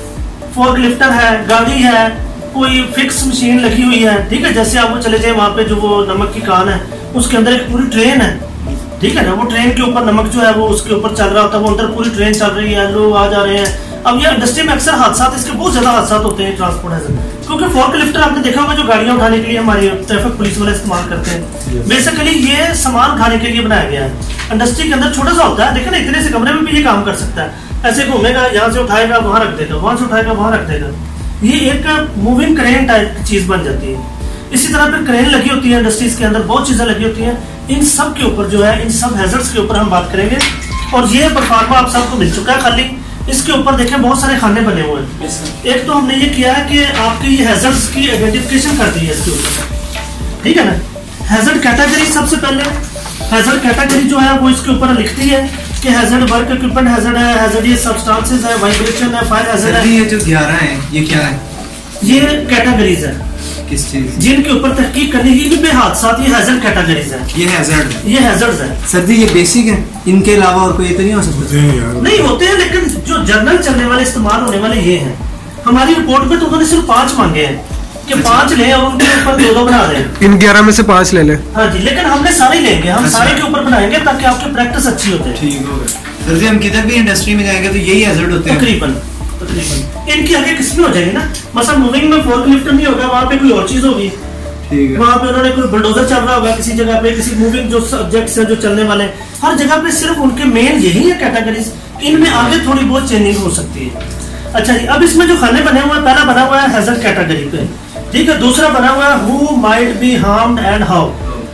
फोर्क लिफ्टर है, गाड़ी है, कोई फिक्स मशीन लगी हुई है, ठीक है, जैसे आप वो चले जाए वहां पे जो वो नमक की कान है उसके अंदर एक पूरी ट्रेन है, ठीक है ना, वो ट्रेन के ऊपर नमक जो है वो उसके ऊपर चल रहा होता है, वो अंदर पूरी ट्रेन चल रही है, लोग आ जा रहे हैं। अब ये इंडस्ट्री में अक्सर हादसा, इसके बहुत ज्यादा हादसा होते हैं ट्रांसपोर्ट हैजर्ड, क्योंकि फोर्क लिफ्टर आपने देखा होगा जो गाड़ियां उठाने के लिए हमारी ट्रैफिक पुलिस वाले इस्तेमाल करते हैं, बेसिकली ये सामान उठाने के लिए बनाया गया है। इंडस्ट्री के अंदर छोटा सा होता है, देखा ना, इतने से कमरे में भी ये काम कर सकता है, ऐसे घूमेगा, यहाँ से उठाएगा वहां रख देगा, वहां से उठाएगा वहां रख देगा, ये एक मूविंग क्रेन टाइप की चीज बन जाती है। इसी तरह फिर क्रेन लगी होती है इंडस्ट्रीज के अंदर, बहुत चीजें लगी होती हैं, इन सब के ऊपर जो है, इन सब हैजर्ड्स के ऊपर हम बात करेंगे। और ये परफॉर्मा आप सबको मिल चुका है, खाली इसके ऊपर देखें बहुत सारे खाने बने हुए हैं। एक तो हमने ये किया है कि आपकी ये हैजर्ड्स की आइडेंटिफिकेशन कर दी है इसके ऊपर, ठीक है ना। हैजर्ड कैटेगरी, सबसे पहले हैजर्ड कैटेगरी जो है वो इसके ऊपर लिखती है कि हैजर्ड वर्क इक्विपमेंट हैजर्ड है, हैजर्ड ये सब्सटेंसेस है, वाइब्रेशन है, फायर हैजर्ड है। ये जो ग्यारह है ये क्या है? ये कैटेगरीज है किस चीज जिनके ऊपर तहकीक करने की, इन पे हादसात, ये हैजर्ड कैटेगरीज है, ये हैजर्ड है, ये हैजर्ड्स है। सर जी ये बेसिक है, इनके अलावा और कोई तो नहीं हो सकता? नहीं होते हैं, लेकिन जो जर्नल चलने वाले इस्तेमाल होने वाले ये हैं। हमारी रिपोर्ट में तो उन्होंने सिर्फ पांच मांगे हैं कि अच्छा। पांच लें और उनके ऊपर दो दो बना दें, इन ग्यारह में से पांच ले लें। हाँ जी, लेकिन हमने सारे लेंगे, हम अच्छा। सारे के ऊपर बनाएंगे ताकि आपकी प्रैक्टिस अच्छी हो जाए। ठीक हो गया सर जी, हम किधर भी इंडस्ट्री में जाएंगे तो यही हैजर्ड होते हैं तकरीबन तकरीबन। इनकी आगे किस्में हो जाएगी ना, मतलब मूविंग में फोर्क लिफ्टर नहीं होगा, वहाँ पे कोई और चीज होगी, वहाँ पे उन्होंने कोई बुलडोजर चल रहा होगा किसी जगह पे, किसी मूविंग जो सब्जेक्ट्स हैं जो चलने वाले, हर जगह पे सिर्फ उनके मेन यही है कैटेगरीज, इनमें आगे थोड़ी बहुत चेंजिंग हो सकती है। अच्छा जी, अब इसमें जो खाने बने हुए हैं, पहला बना हुआ है हैजर्ड कैटेगरी पे, ठीक है, दूसरा बना हुआ है who might be harmed and how,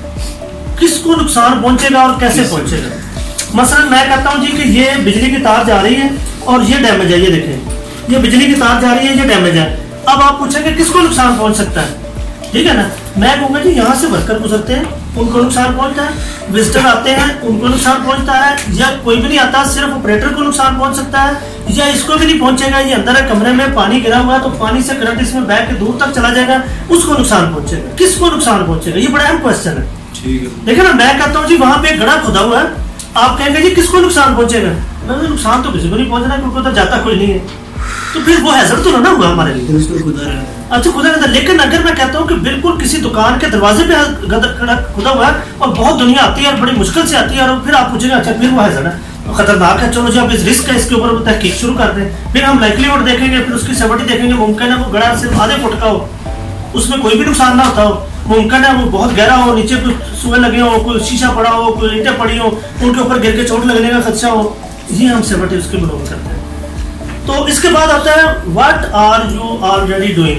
किसको नुकसान पहुंचेगा और कैसे पहुंचेगा। मसलन मैं कहता हूँ जी कि ये बिजली की तार जा रही है और ये डैमेज है, ये देखें, ये बिजली की तार जा रही है, ये डैमेज है। अब आप पूछेंगे किसको नुकसान पहुंच सकता है, ठीक है ना, मैं कहूंगा जी यहाँ से वर्कर गुजरते हैं उनको नुकसान पहुंचता है, विजिटर आते हैं उनको नुकसान पहुंचता है, या कोई भी नहीं आता सिर्फ ऑपरेटर को नुकसान पहुंच सकता है, या इसको भी नहीं पहुंचेगा, ये अंदर है कमरे में पानी गिरा हुआ है तो पानी से करंट इसमें बह के दूर तक चला जाएगा, उसको नुकसान पहुंचेगा। किसको नुकसान पहुंचेगा, ये बड़ा अहम क्वेश्चन है। देखिए ना, मैं कहता हूँ जी वहाँ पे एक गड्ढा खुदा हुआ है, आप कहेंगे जी किसको नुकसान पहुंचेगा? मैं नुकसान तो किसी को नहीं पहुंचना, क्योंकि तो जाता कोई नहीं है, तो फिर वो हैजर्ड तो ना हुआ हमारे लिए। अच्छा खुदा रहता। लेकिन अगर मैं कहता हूँ कि बिल्कुल किसी दुकान के दरवाजे पे गड्ढा खुदा हुआ है और बहुत दुनिया आती है और बड़ी मुश्किल से आती है, और फिर आप पूछेंगे अच्छा फिर वो हैजर्ड है, खतरनाक है, चलो जी आप इस रिस्क है इसके ऊपर तहकीक शुरू कर दें। फिर हम लाइवलीहुड देखेंगे, फिर उसकी सेवेंटी देखेंगे, मुमकिन है वो गड्ढा सिर्फ आधे फुट का हो, उसमें कोई भी नुकसान ना होता हो, मुमकिन है वो बहुत गहरा हो, नीचे कोई सुए लगे हो, कोई शीशा पड़ा हो, कोई ईंटें पड़ी हो, उनके ऊपर गिर के चोट लगने का खदशा हो, ये हम सेवेंटी उसके बिलोंग करते हैं। तो इसके बाद आता है what are you already doing,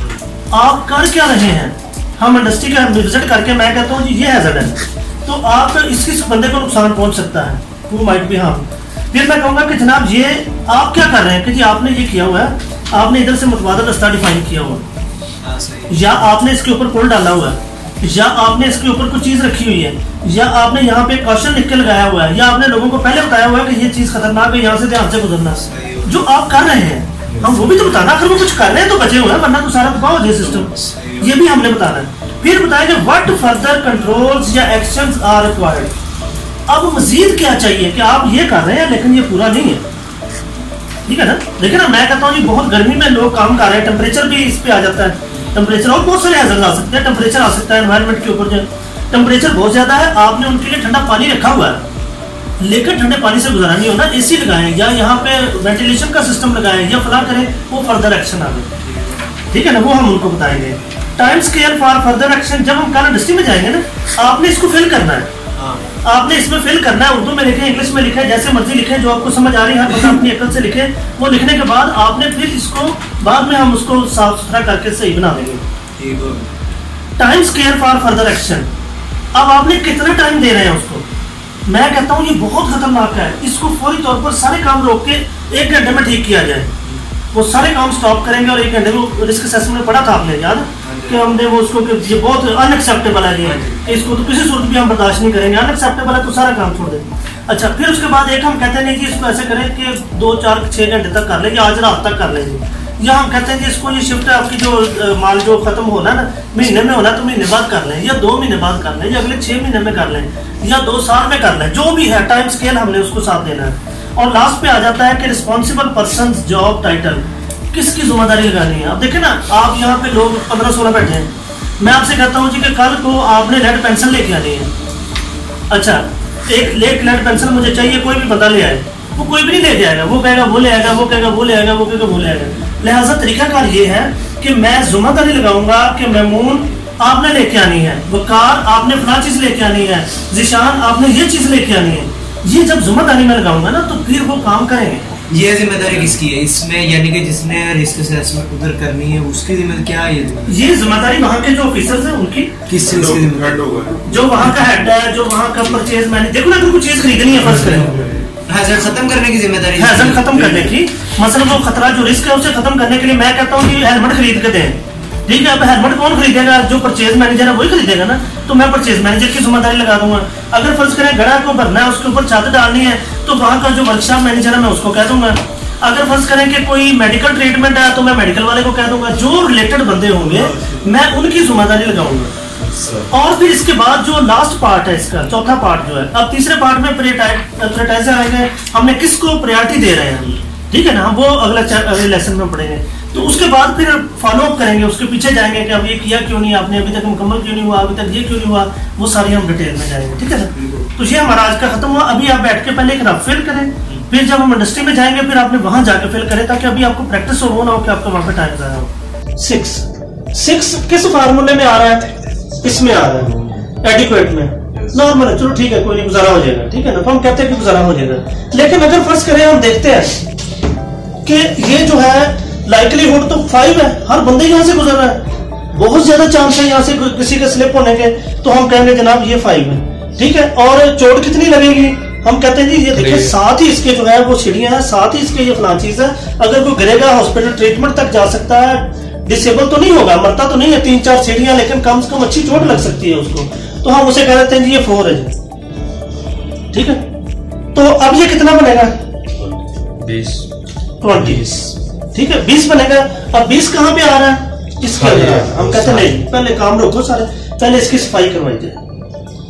आप कर क्या रहे हैं। हम इंडस्ट्री का विजिट करके मैं कहता हूँ जी ये हैजर्ड है, तो आप इसकी बंदे को नुकसान पहुंच सकता है, वो माइट भी हार्म। फिर मैं कहूँगा कि जनाब ये आप क्या कर रहे हैं कि जी आपने ये किया हुआ है, आपने इधर से मुतबादल रास्ता डिफाइन किया हुआ है, या आपने इसके ऊपर पुल डाला हुआ है, या आपने इसके ऊपर कुछ चीज रखी हुई है, या आपने यहाँ पे कॉशन लिख के लगाया हुआ है, या आपने लोगों को पहले बताया हुआ है कि ये चीज खतरनाक है, यहाँ से ध्यान से गुजरना। जो आप कर रहे हैं हम वो भी तो बताना, अगर वो कुछ कर रहे हैं तो बचे हुए हैं, वरना तो सारा दबाव हो जाए सिस्टम, ये भी हमने बताना है। फिर बताएंगे व्हाट फर्दर कंट्रोल्स या एक्शंस आर रिक्वायर्ड, अब मजीद क्या चाहिए कि आप ये कर रहे हैं लेकिन ये पूरा नहीं है, ठीक है ना। देखिए ना, मैं कहता हूँ जी बहुत गर्मी में लोग काम कर रहे हैं, टेम्परेचर भी इस पे आ जाता है, टेम्परेचर और बहुत सारे हैजर्ड आ सकते हैं, टेम्परेचर आ सकता है एनवायरनमेंट के ऊपर, जो टेम्परेचर बहुत ज्यादा है, आपने उनके लिए ठंडा पानी रखा हुआ है, लेकिन ठंडे पानी से गुजारा नहीं होना, एसी लगाएं या यहाँ पे वेंटिलेशन का सिस्टम लगाएं या फला करें, वो फर्दर एक्शन आ गए, ठीक है ना, वो हम उनको बताएंगे। Time scale for further action, जब हम कार इंडस्ट्री में जाएंगे ना, आपने इसको फिल करना है, आपने इसमें फिल करना है, उर्दू में लिखे, इंग्लिश में लिखे, जैसे मर्जी लिखे, जो आपको समझ आ रही है, हर बंदा अपनी अकल से लिखे। वो लिखने के बाद आपने फिर इसको बाद में हम उसको साफ सुथरा करके सही बना देंगे। Time scale for further action, अब आपने कितना टाइम दे रहे हैं उसको। मैं कहता हूँ ये बहुत खतरनाक है, इसको फौरी तौर पर सारे काम रोक के एक घंटे में ठीक किया जाए, वो सारे काम स्टॉप करेंगे और एक घंटे में रिस्क असेसमेंट में पढ़ा था आपने याद कि हमने वो उसको कि ये बहुत अनएक्सेप्टेबल है, ये इसको तो किसी सूरत भी हम बर्दाश्त नहीं करेंगे, अनएक्सेप्टेबल है तो सारा काम छोड़ देंगे। अच्छा फिर उसके बाद एक हम कहते हैं कि इसको ऐसे करें कि दो चार छः घंटे तक कर लें या आज रात तक कर लेंगे, या हम कहते हैं कि इसको ये शिफ्ट है आपकी जो माल जो खत्म होना है ना महीने में होना तो महीने बाद कर लें, या दो महीने बाद कर लें, या अगले छः महीने में कर लें, या दो साल में कर लें, जो भी है टाइम स्केल हमने उसको साथ देना है। और लास्ट पे आ जाता है कि रिस्पॉन्सिबल पर्सन जॉब टाइटल, किसकी जिम्मेदारी लगानी है। अब देखें ना, आप यहाँ पे लोग पंद्रह सोलह बैठे हैं, मैं आपसे कहता हूँ जी कि कल को आपने लेड पेंसिल लेके आनी है, अच्छा एक लेट लेड पेंसिल मुझे चाहिए, कोई भी बंदा ले आए, वो कोई भी नहीं लेके आएगा, वो कहेगा वो ले आएगा, वो कहेगा वो ले आएगा, वो कहेगा वो ले आएगा। लिहाजा तरीकाकार ये है कि मैं जिम्मेदारी लगाऊंगा कि महमून आपने लेके आनी है, वकार आपने फला चीज लेके आनी है, जिशान आपने ये चीज लेके आनी है। ये जब जिम्मेदारी में लगाऊंगा ना तो फिर वो काम करेंगे। ये जिम्मेदारी किसकी है इसमें, यानी कि जिसने रिस्क असेसमेंट उधर करनी है उसकी जिम्मेदारी क्या है? ये ये जिम्मेदारी वहाँ के जो ऑफिसर्स हैं उनकी, किस चीज की जिम्मेदारी? जो वहाँ का हेड है, जो वहाँ का परचेज मैंने देखो ना, कोई चीज खरीदनी है फर्ज करें, हैजर्ड खत्म करने की जिम्मेदारी, हैजर्ड खत्म करने की, मतलब वो खतरा जो रिस्क है उसे खत्म करने के लिए मैं कहता हूँ कि हेलमेट खरीद के दें, ठीक है। अब हेलमेट कौन खरीदेगा? जो परचेज मैनेजर है वही खरीदेगा ना, तो मैं परचेज मैनेजर की जिम्मेदारी लगा दूंगा। अगर फर्ज करें गड़ा को भरना है, उसके ऊपर छत डालनी है, तो वहाँ का जो वर्कशॉप मैनेजर है मैं उसको कह दूंगा। अगर फर्ज करें कि कोई मेडिकल ट्रीटमेंट है तो मैं मेडिकल वाले को कह दूंगा। जो रिलेटेड बंदे होंगे मैं उनकी जिम्मेदारी लगाऊंगा। और फिर इसके बाद जो लास्ट पार्ट है इसका, चौथा पार्ट जो है, अब तीसरे पार्ट में प्रायोरिटाइजर आएंगे, हमने किसको प्रायोरिटी दे रहे हैं, ठीक है ना, वो अगला अगले लेसन में पढ़ेंगे। तो उसके बाद फिर फॉलो अप करेंगे, उसके पीछे जाएंगे कि अब ये किया क्यों नहीं, आपने अभी तक मुकम्मल क्यों नहीं हुआ, अभी तक ये क्यों नहीं हुआ, वो सारी हम डिटेल में जाएंगे, ठीक है ना। तो ये हमारा आज का खत्म हुआ। अभी आप बैठ के पहले एक रफ फिल करें, फिर जब हम इंडस्ट्री में जाएंगे फिर आपने वहां जाके फिल करें, ताकि अभी आपको प्रैक्टिस हो वो ना हो कि आपका वहां पे टाइम जाया हो। सिक्स सिक्स किस फार्मूले में आ रहा है? इसमें आ रहा है एडिक्वेट में, नॉर्मल है, चलो ठीक है, कोई नहीं, गुजारा हो जाएगा, ठीक है ना। तो हम कहते हैं कि गुजारा हो जाएगा। लेकिन अगर फर्ज करें हम देखते हैं कि ये जो है लाइकलीहुड तो फाइव है, हर बंदे यहाँ से गुजर रहा है, बहुत ज्यादा चांस है यहाँ से किसी के स्लिप होने के, तो हम कहेंगे जनाब ये फाइव है, ठीक है। और चोट कितनी लगेगी? हम कहते हैं जी ये देखिए साथ ही इसके जो है वो सीढ़ियां हैं, साथ ही इसके ये फलां चीज है, अगर कोई गिरेगा हॉस्पिटल ट्रीटमेंट तक जा सकता है, डिसेबल तो नहीं होगा, मरता तो नहीं है, तीन चार सीढ़ियां, लेकिन कम से कम अच्छी चोट लग सकती है उसको, तो हम उसे कह देते हैं जी ये फोर है जी, ठीक है। तो अब ये कितना बनेगा? बीस ट्वेंटी, ठीक है, बीस बनेगा। अब बीस कहाँ पे आ रहा है? इसके अंदर। हम कहते हैं नहीं, पहले काम रोको सारे, पहले इसकी सफाई करवाई जाए,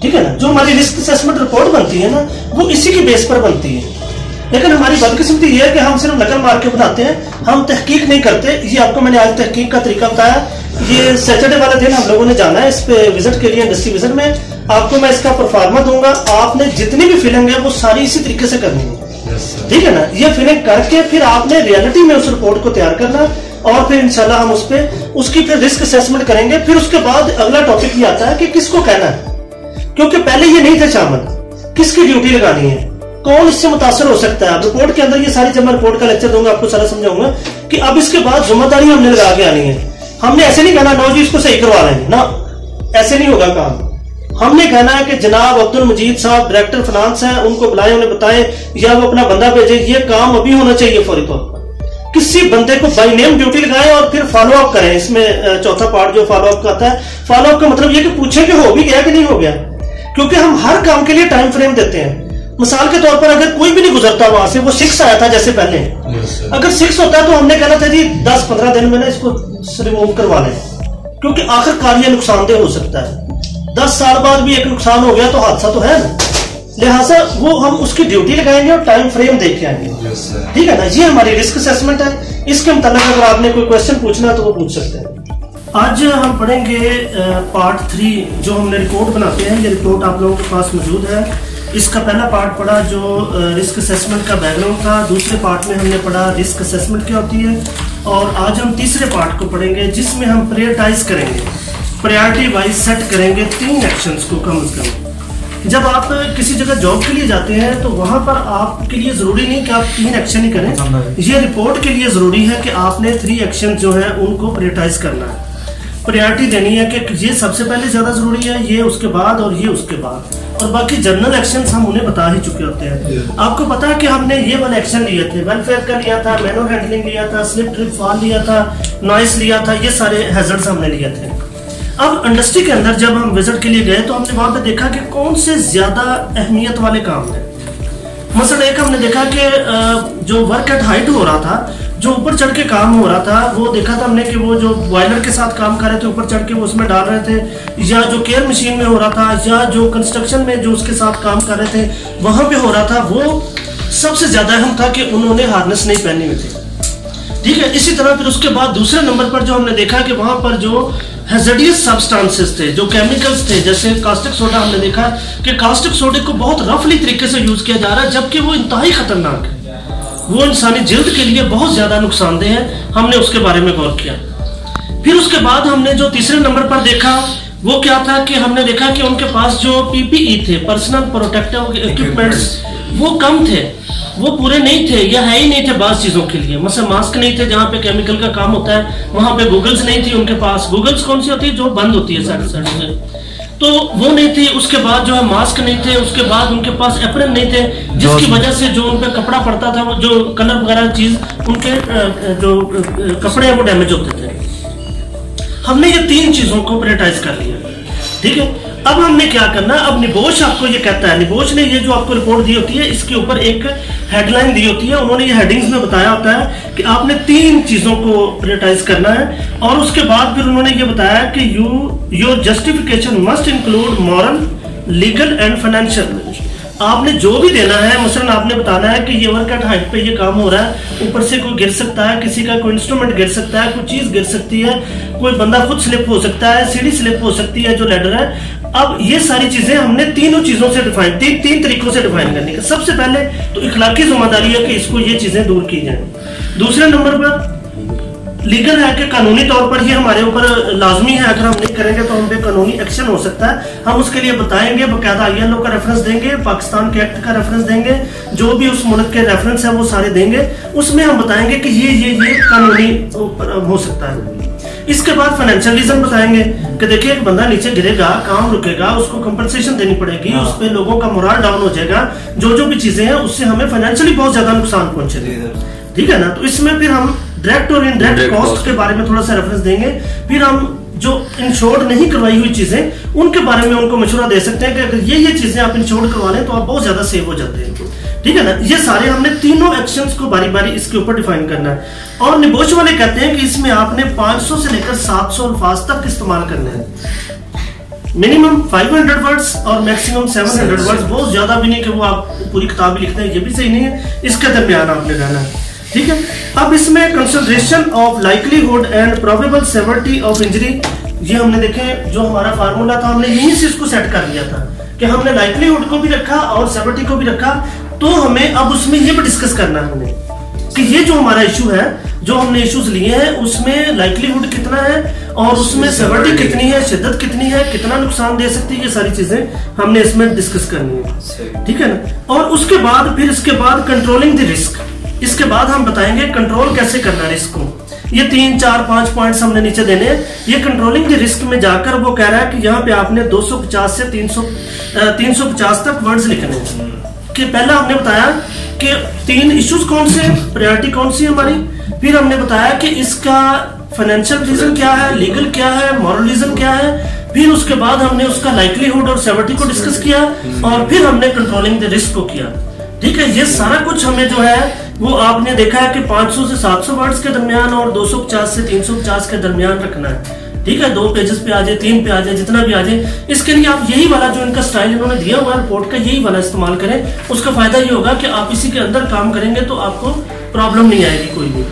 ठीक है ना। जो हमारी रिस्क असेसमेंट रिपोर्ट बनती है ना, वो इसी की बेस पर बनती है। लेकिन हमारी बदकिस्मती ये है कि हम सिर्फ नकल मार के बताते हैं, हम तहकीक नहीं करते। ये आपको मैंने आज तहकीक का तरीका बताया। ये सैटरडे वाले दिन हम लोगों ने जाना है इस पे विजिट के लिए, इंडस्ट्री विजिट में। आपको मैं इसका परफॉर्मा दूंगा, आपने जितनी भी फिलिंग है वो सारी इसी तरीके से करनी है, ठीक है ना। ये फिलिंग करके फिर आपने रियलिटी में उस रिपोर्ट को तैयार करना, और फिर इंशाल्लाह हम उस पे उसकी फिर रिस्क असेसमेंट करेंगे। फिर उसके बाद अगला टॉपिक ये आता है कि किसको कहना है, क्योंकि पहले ये नहीं थे शामिल, किसकी ड्यूटी लगानी है, कौन इससे मुतासर हो सकता है। रिपोर्ट के अंदर ये सारी, जब मैं रिपोर्ट का लेक्चर दूंगा आपको सारा समझाऊंगा कि अब इसके बाद जिम्मेदारी हमने लगा के आनी है। हमने ऐसे नहीं कहना नो जी इसको सही करवा लेंगे ना, ऐसे नहीं होगा काम। हमने कहना है कि जनाब अब्दुल मजीद साहब डायरेक्टर फाइनेंस हैं, उनको बुलाएं, उन्हें बताएं, या वो अपना बंदा भेजे, ये काम अभी होना चाहिए फौरी तौर पर। किसी बंदे को बाई नेम ड्यूटी लगाएं और फिर फॉलो अप करें। इसमें चौथा पार्ट जो फॉलो अप का आता है, फॉलो अप का मतलब ये कि पूछें कि हो भी गया कि नहीं हो गया, क्योंकि हम हर काम के लिए टाइम फ्रेम देते हैं। मिसाल के तौर पर अगर कोई भी नहीं गुजरता वहां से, वो सिक्स आया था जैसे पहले, अगर सिक्स होता है तो हमने कहना था जी दस पंद्रह दिन में ना इसको रिमूव करवा लें, क्योंकि आखिरकार ये नुकसानदेह हो सकता है। दस साल बाद भी एक नुकसान हो गया तो हादसा तो है ना, लिहाजा वो हम उसकी ड्यूटी लगाएंगे और टाइम फ्रेम देख के आएंगे, ठीक है ना। ये हमारी रिस्क असेसमेंट है। इसके मुताबिक अगर आपने कोई क्वेश्चन पूछना है तो वो पूछ सकते हैं। आज हम पढ़ेंगे पार्ट थ्री, जो हमने रिपोर्ट बनाते हैं। ये रिपोर्ट आप लोगों के पास मौजूद है। इसका पहला पार्ट पढ़ा जो रिस्क असेसमेंट का बैकग्राउंड था, दूसरे पार्ट में हमने पढ़ा रिस्क असेसमेंट क्या होती है, और आज हम तीसरे पार्ट को पढ़ेंगे जिसमें हम प्रायोरिटाइज करेंगे, प्रायोरिटी वाइज सेट करेंगे तीन एक्शंस को कम से कम। जब आप किसी जगह जॉब के लिए जाते हैं तो वहां पर आपके लिए जरूरी नहीं कि आप तीन एक्शन ही करें। ये रिपोर्ट के लिए जरूरी है कि आपने थ्री एक्शन जो है उनको प्रायोरिटाइज करना है, प्रायोरिटी देनी है कि ये सबसे पहले ज्यादा जरूरी है, ये उसके बाद और ये उसके बाद, और बाकी जनरल एक्शंस हम उन्हें बता ही चुके होते हैं। आपको पता है कि हमने ये वाले एक्शन लिए थे, वेलफेयर का लिया था, मैनुअल हैंडलिंग लिया था, स्लिप ट्रिप फॉल लिया था, नॉइस लिया था, ये सारे हैजर्ड्स हमने लिए थे। अब इंडस्ट्री के अंदर जब हम विजिट के लिए गए तो हमने वहां पे देखा कि कौन से ज्यादा अहमियत वाले काम हैं। मसला एक हमने देखा कि जो वर्क एट हाइट हो रहा था, जो ऊपर चढ़ के काम हो रहा था, वो देखा था हमने कि वो जो बॉयलर के साथ काम कर रहे थे, ऊपर चढ़ के वो उसमें डाल रहे थे, या जो केयर मशीन में हो रहा था, या जो कंस्ट्रक्शन में जो उसके साथ काम कर रहे थे वहां पे हो रहा था, वो सबसे ज्यादा अहम था कि उन्होंने हार्नेस नहीं पहनी हुई थी, ठीक है। इसी तरह फिर उसके बाद दूसरे नंबर पर जो हमने देखा कि वहां पर जो हैजर्डियस सब्सटेंसेस थे, जो केमिकल्स थे, जैसे कास्टिक सोडा, हमने देखा कि कास्टिक सोडे को बहुत रफली तरीके से यूज किया जा रहा है, जबकि वो इंतहाई खतरनाक है, वो इंसानी जिल्द के लिए बहुत ज्यादा नुकसानदेह है। हमने उसके बारे में गौर किया। फिर उसके बाद हमने जो तीसरे नंबर पर देखा वो क्या था कि हमने देखा कि उनके पास जो पीपीई थे, पर्सनल प्रोटेक्टिव इक्विपमेंट्स, वो कम थे, वो पूरे नहीं थे या है ही नहीं थे बाज़ चीज़ों के लिए। मतलब मास्क नहीं थे, जहाँ पे केमिकल का काम होता है वहाँ पे गूगल्स नहीं थी उनके पास। गूगल्स कौन सी होती है, जो बंद होती है साइड साइड से, तो वो नहीं थी। उसके बाद जो है मास्क नहीं थे, उसके बाद उनके पास एप्रन नहीं थे, जिसकी वजह से जो उन पे कपड़ा पड़ता था, वो जो कलर वगैरह चीज उनके जो कपड़े हैं वो डैमेज होते थे। हमने ये तीन चीजों को प्रायोरिटाइज कर लिया, ठीक है। अब हमने क्या करना, अब निबोश आपको ये कहता है, निबोश ने ये जो आपको रिपोर्ट दी होती है इसके ऊपर एक हेडलाइन दी होती है, उन्होंने ये हेडिंग्स में बताया होता है कि आपने तीन चीजों को प्रायोरिटाइज करना है, और उसके बाद फिर उन्होंने ये बताया कि you your justification must include moral, legal and financial. आपने जो भी देना है, मसलन आपने बताना है कि ये वर्क एट हाइट पे ये काम हो रहा है, ऊपर से कोई गिर सकता है, किसी का कोई इंस्ट्रूमेंट गिर सकता है, कोई चीज गिर सकती है, कोई बंदा खुद स्लिप हो सकता है, सीढ़ी स्लिप हो सकती है जो लैडर है। अब ये सारी चीजें हमने तीनों चीजों से डिफाइन, तीन तीन तरीकों से डिफाइन करने का। सबसे पहले तो इखलाकी जिम्मेदारी है कि इसको ये चीजें दूर की जाए। दूसरे नंबर पर लीगल है कि कानूनी तौर पर ये हमारे ऊपर लाजमी है, अगर हम नहीं करेंगे तो हम पे कानूनी एक्शन हो सकता है। हम उसके लिए बताएंगे, बकायदा आई एल ओ का रेफरेंस देंगे, पाकिस्तान के एक्ट का रेफरेंस देंगे, जो भी उस मुल्क के रेफरेंस है वो सारे देंगे। उसमें हम बताएंगे कि ये ये ये कानूनी हो सकता है। इसके बाद फाइनेंशियल रीजन बताएंगे कि देखिए एक बंदा नीचे गिरेगा, काम रुकेगा, उसको कंपनसेशन देनी पड़ेगी, हाँ। उस पे लोगों का मोरल डाउन हो जाएगा, जो जो भी चीजें हैं उससे हमें फाइनेंशियली बहुत ज्यादा नुकसान पहुंचेगा, ठीक है ना। तो इसमें फिर हम डायरेक्ट और इनडायरेक्ट कॉस्ट के बारे में थोड़ा सा रेफरेंस देंगे। फिर हम जो इंश्योर्ड नहीं करवाई हुई चीजें उनके बारे में उनको मशवरा दे सकते हैं कि अगर ये ये चीजें आप इंश्योर्ड करवा लें तो आप बहुत ज्यादा सेव हो जाते हैं, ठीक है ना। ये सारे हमने तीनों एक्शंस को बारी बारी इसके ऊपर डिफाइन करना है। और निबोश वाले कहते हैं कि इसमें आपने पाँच सौ से लेकर सात सौ अल्फाज तक इस्तेमाल करने हैं। मिनिमम पाँच सौ वर्ड्स और मैक्सिमम सात सौ वर्ड्स, बहुत ज्यादा भी नहीं कि वो आप पूरी किताब ही लिखते हैं, ये भी सही नहीं है, इसके दरमियान आपने रहना है, ठीक है। अब इसमें consideration of likelihood and probable severity of injury, ये हमने देखे जो हमारा फार्मूला था हमने यहीं से इसको सेट कर लिया था कि हमने लाइकलीहुड को भी रखा और सेवरिटी को भी रखा, तो हमें अब उसमें ये भी डिस्कस करना है हमें कि ये जो हमारा इशू है, जो हमने इश्यूज लिए हैं उसमें लाइकलीहुड कितना है और उसमें सेवरिटी कितनी है, शिद्दत कितनी है, कितना नुकसान दे सकती है, ये सारी चीजें हमने इसमें डिस्कस करनी है, ठीक है ना। और उसके बाद फिर इसके बाद कंट्रोलिंग द रिस्क, इसके बाद हम बताएंगे कंट्रोल कैसे करना रिस्क को। ये तीन चार पांच पॉइंट्स हमने नीचे देने हैं। ये कंट्रोलिंग द रिस्क में जाकर वो कह रहा है कि यहाँ पे आपने दो सौ पचास से तीन सौ तीन सौ पचास तक वर्ड्स लिखने हैं। कि पहला हमने बताया कि तीन इश्यूज कौन से, प्रायोरिटी कौन सी है हमारी, फिर हमने बताया कि इसका फाइनेंशियल रीजन क्या है, लीगल क्या है, मॉरल रीजन क्या है, फिर उसके बाद हमने उसका लाइकलीहुड और सेवरिटी को डिस्कस किया और फिर हमने कंट्रोलिंग द रिस्क को किया, ठीक है। ये सारा कुछ हमें जो है वो आपने देखा है कि पाँच सौ से सात सौ वर्ड्स के दरमियान और दो सौ पचास से तीन सौ पचास के दरमियान रखना है, ठीक है। दो पेजेस पे आ जाए, तीन पे आ जाए, जितना भी आ जाए, इसके लिए आप यही वाला जो इनका स्टाइल इन्होंने दिया हुआ है रिपोर्ट का, यही वाला इस्तेमाल करें। उसका फायदा ये होगा कि आप इसी के अंदर काम करेंगे तो आपको प्रॉब्लम नहीं आएगी कोई भी।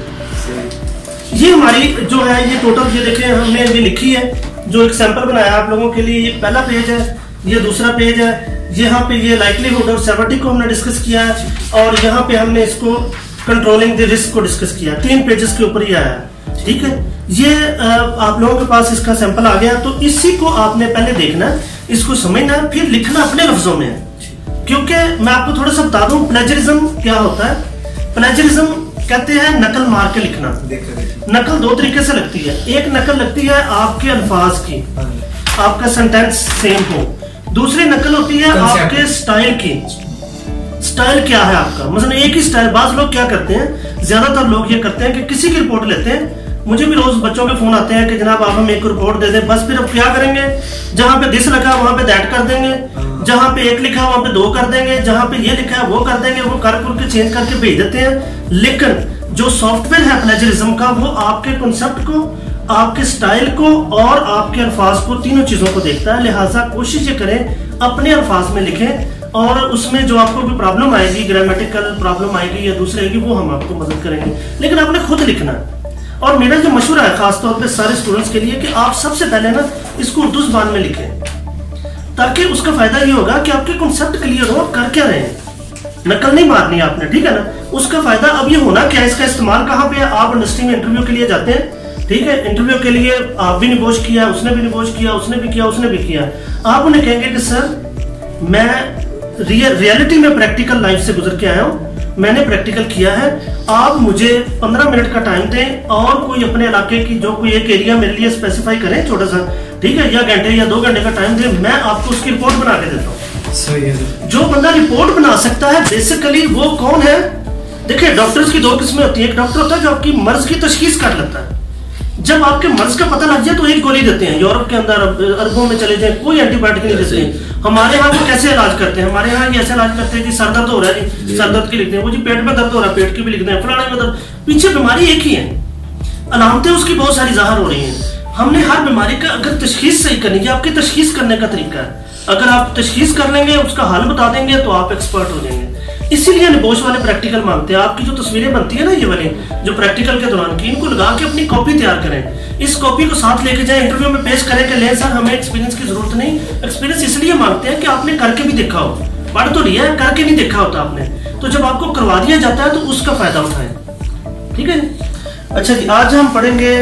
ये हमारी जो है ये टोटल ये देखें हमने ये लिखी है, जो एक सैंपल बनाया आप लोगों के लिए। ये पहला पेज है, ये दूसरा पेज है, यहाँ पे ये लाइकलीहुड और सेवरिटी को हमने डिस्कस किया है और यहाँ पे हमने इसको कंट्रोलिंग द रिस्क को डिस्कस किया। तीन पेजेस के ऊपर ही आया है, ठीक है। ये आप लोगों के पास इसका सैंपल आ गया, तो इसी को आपने पहले देखना है, इसको समझना है, फिर लिखना अपने लफ्जों में है। क्योंकि मैं आपको थोड़ा सा बता दूं प्लेजरिज्म क्या होता है। प्लेजरिज्म कहते हैं नकल मार के लिखना। नकल दो तरीके से लगती है, एक नकल लगती है आपके अल्फाज की, आपका सेंटेंस सेम हो। दूसरी नकल होती है आपके स्टाइल की। स्टाइल क्या है आपका, मतलब एक ही स्टाइल। बाज लोग क्या करते हैं, ज्यादातर लोग ये करते हैं कि किसी की रिपोर्ट लेते हैं। मुझे भी रोज बच्चों के फोन आते हैं कि जनाब आप हमें एक रिपोर्ट दे दें, बस फिर अब क्या करेंगे, जहां पे दिस लिखा है वहां पे दैट कर देंगे, जहां पे एक लिखा है वहां पे दो कर देंगे, जहां पे ये लिखा है वो कर देंगे, वो कर करके चेंज करके भेज देते हैं। लेकिन जो सॉफ्टवेयर है प्लेजरिज्म का, वो आपके कॉन्सेप्ट को, आपके स्टाइल को और आपके अल्फाज को, तीनों चीजों को देखता है। लिहाजा कोशिश ये करें अपने अल्फाज में लिखें और उसमें जो आपको भी प्रॉब्लम आएगी, ग्रामेटिकल प्रॉब्लम आएगी या दूसरी आएगी, वो हम आपको मदद करेंगे, लेकिन आपने खुद लिखना है। और मेरा जो मशवरा है खासतौर पे सारे स्टूडेंट्स के लिए कि आप सबसे पहले ना इसको उर्दू ज़बान में लिखें, ताकि उसका फायदा ये होगा कि आपके कॉन्सेप्ट क्लियर हो, कर क्या रहे हैं, नकल नहीं मारनी आपने, ठीक है ना। उसका फायदा अब ये होना क्या है, इसका इस्तेमाल कहाँ पे है। आप इंडस्ट्री में इंटरव्यू के लिए जाते हैं, ठीक है, इंटरव्यू के लिए आप भी निबोश किया, उसने भी निबोश किया, उसने भी किया, उसने भी किया। आप उन्हें कहेंगे कि सर मैं रियल रियलिटी में प्रैक्टिकल लाइफ से गुजर के आया हूँ, मैंने प्रैक्टिकल किया है, आप मुझे पंद्रह मिनट का टाइम दें और कोई अपने इलाके की जो कोई एक एरिया मेरे लिए स्पेसिफाई करें छोटा सा, ठीक है, या घंटे या दो घंटे का टाइम दें, मैं आपको उसकी रिपोर्ट बना के देता हूँ। सही है। जो बंदा रिपोर्ट बना सकता है बेसिकली वो कौन है। देखिए डॉक्टर्स की दो किस्में होती है, एक डॉक्टर होता है जो आपकी मर्ज की तशखीस कर लेता है। जब आपके मर्ज का पता लग जाए तो एक गोली देते हैं। यूरोप के अंदर अरबों में चले जाए कोई एंटीबायोटिक नहीं देते। हमारे यहाँ वो कैसे इलाज करते हैं, हमारे यहाँ ऐसे इलाज करते हैं कि सर दर्द हो रहा है जी, सर दर्द की लिखते हैं, वो जी पेट में दर्द हो रहा है, पेट की भी लिखते हैं, फलाने में दर्द, पीछे बीमारी एक ही है, अलामतें उसकी बहुत सारी जाहिर हो रही हैं। हमने हर बीमारी का अगर तशखीस सही करनी है, आपकी तशखीस करने का तरीका है, अगर आप तशखीस कर लेंगे, उसका हल बता देंगे तो आप एक्सपर्ट हो जाएंगे। इसीलिए निबोश वाले प्रैक्टिकल मांगते हैं। आपकी जो तस्वीरें बनती है ना ये वाली, जो प्रैक्टिकल के दौरान की, इनको लगा के अपनी कॉपी तैयार करें, इस कॉपी को साथ लेके जाए, इंटरव्यू में पेश करें कि ले सर हमें एक्सपीरियंस की जरूरत नहीं। एक्सपीरियंस इसलिए मांगते हैं कि आपने करके भी देखा हो, पढ़ तो लिया है, करके नहीं देखा होता आपने, तो जब आपको करवा दिया जाता है तो उसका फायदा उठाएं, ठीक है। अच्छा जी, आज हम पढ़ेंगे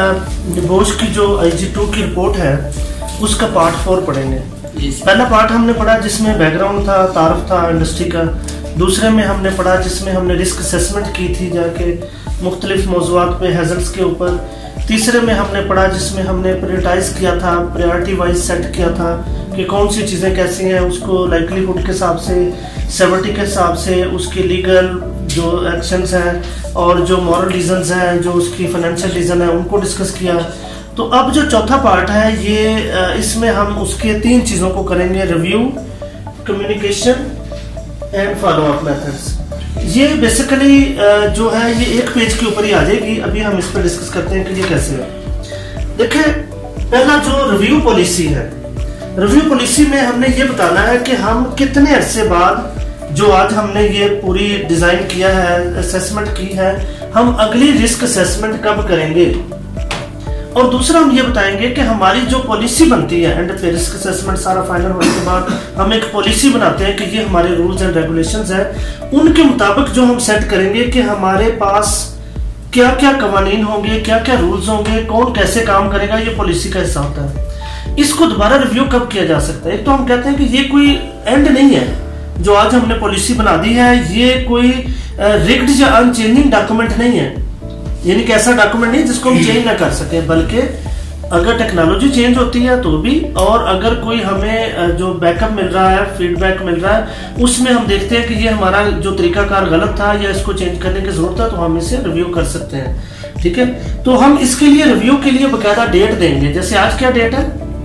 निबोश की जो आई जी टू की रिपोर्ट है उसका पार्ट फोर पढ़ेंगे। पहला पार्ट हमने पढ़ा जिसमें बैकग्राउंड था, तारफ था इंडस्ट्री का। दूसरे में हमने पढ़ा जिसमें हमने रिस्क असेसमेंट की थी जाके मुख्तलिफ मौज़ूआत पे हैज़र्ड्स के ऊपर। तीसरे में हमने पढ़ा जिसमें हमने प्रायोरिटाइज किया था, प्रायोरिटी वाइज सेट किया था कि कौन सी चीज़ें कैसी हैं, उसको लाइकलीहुड के हिसाब से, सेवरिटी के हिसाब से, उसकी लीगल जो एक्शंस हैं और जो मॉरल रीजंस हैं, जो उसकी फाइनेंशियल रीज़न है, उनको डिस्कस किया। तो अब जो चौथा पार्ट है ये इसमें हम उसके तीन चीज़ों को करेंगे, review, communication and follow up methods. ये बेसिकली जो है ये एक पेज के ऊपर ही आ जाएगी। अभी हम इस पर डिस्कस करते हैं कि ये कैसे है। देखिए पहला जो रिव्यू पॉलिसी है, रिव्यू पॉलिसी में हमने ये बताना है कि हम कितने अरसे बाद, जो आज हमने ये पूरी डिजाइन किया है, असेसमेंट की है, हम अगली रिस्क असेसमेंट कब करेंगे। और दूसरा हम ये बताएंगे कि हमारी जो पॉलिसी बनती है एंड पे रिस्क असेसमेंट सारा फाइनल होने के बाद हम एक पॉलिसी बनाते हैं कि ये हमारे रूल्स एंड रेगुलेशंस है, उनके मुताबिक जो हम सेट करेंगे कि हमारे पास क्या क्या कवानीन होंगे, क्या क्या रूल्स होंगे, कौन कैसे काम करेगा, ये पॉलिसी का हिस्सा होता है। इसको दोबारा रिव्यू कब किया जा सकता है। एक तो हम कहते हैं कि ये कोई एंड नहीं है, जो आज हमने पॉलिसी बना दी है ये कोई रिग्ड या अनचेंजिंग डॉक्यूमेंट नहीं है, यानी कि ऐसा डॉक्यूमेंट नहीं जिसको हम चेंज ना कर सके, बल्कि अगर टेक्नोलॉजी चेंज होती है तो भी, और अगर कोई हमें जो बैकअप मिल रहा है, फीडबैक मिल रहा है, उसमें हम देखते हैं कि ये हमारा जो तरीकाकार गलत था या इसको चेंज करने की जरूरत है, तो हम इसे रिव्यू कर सकते हैं। ठीक है, तो हम इसके लिए रिव्यू के लिए बकायदा डेट देंगे। जैसे आज क्या डेट है,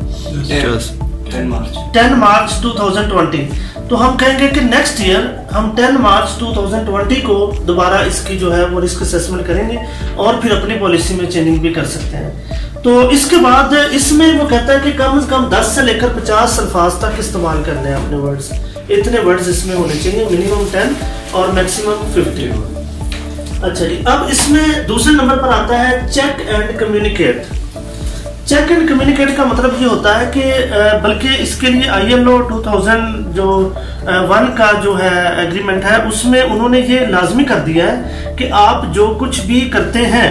ten March two thousand twenty, तो हम कहेंगे कि नेक्स्ट ईयर हम ten March two thousand twenty को दोबारा इसकी जो है वो रिस्क असेसमेंट करेंगे और फिर अपनी पॉलिसी में चेंजिंग भी कर सकते हैं। तो इसके बाद इसमें वो कहता है कि कम से कम दस से लेकर पचास अल्फाज तक इस्तेमाल करने हैं अपने वर्ड्स, इतने वर्ड्स इसमें होने चाहिए, मिनिमम टेन और मैक्सिमम फिफ्टी। अच्छा जी, अब इसमें दूसरे नंबर पर आता है check and communicate. Check and communicate का मतलब ये होता है कि बल्कि इसके लिए I L O two thousand जो वन का जो है एग्रीमेंट है, उसमें उन्होंने ये लाजमी कर दिया है कि आप जो कुछ भी करते हैं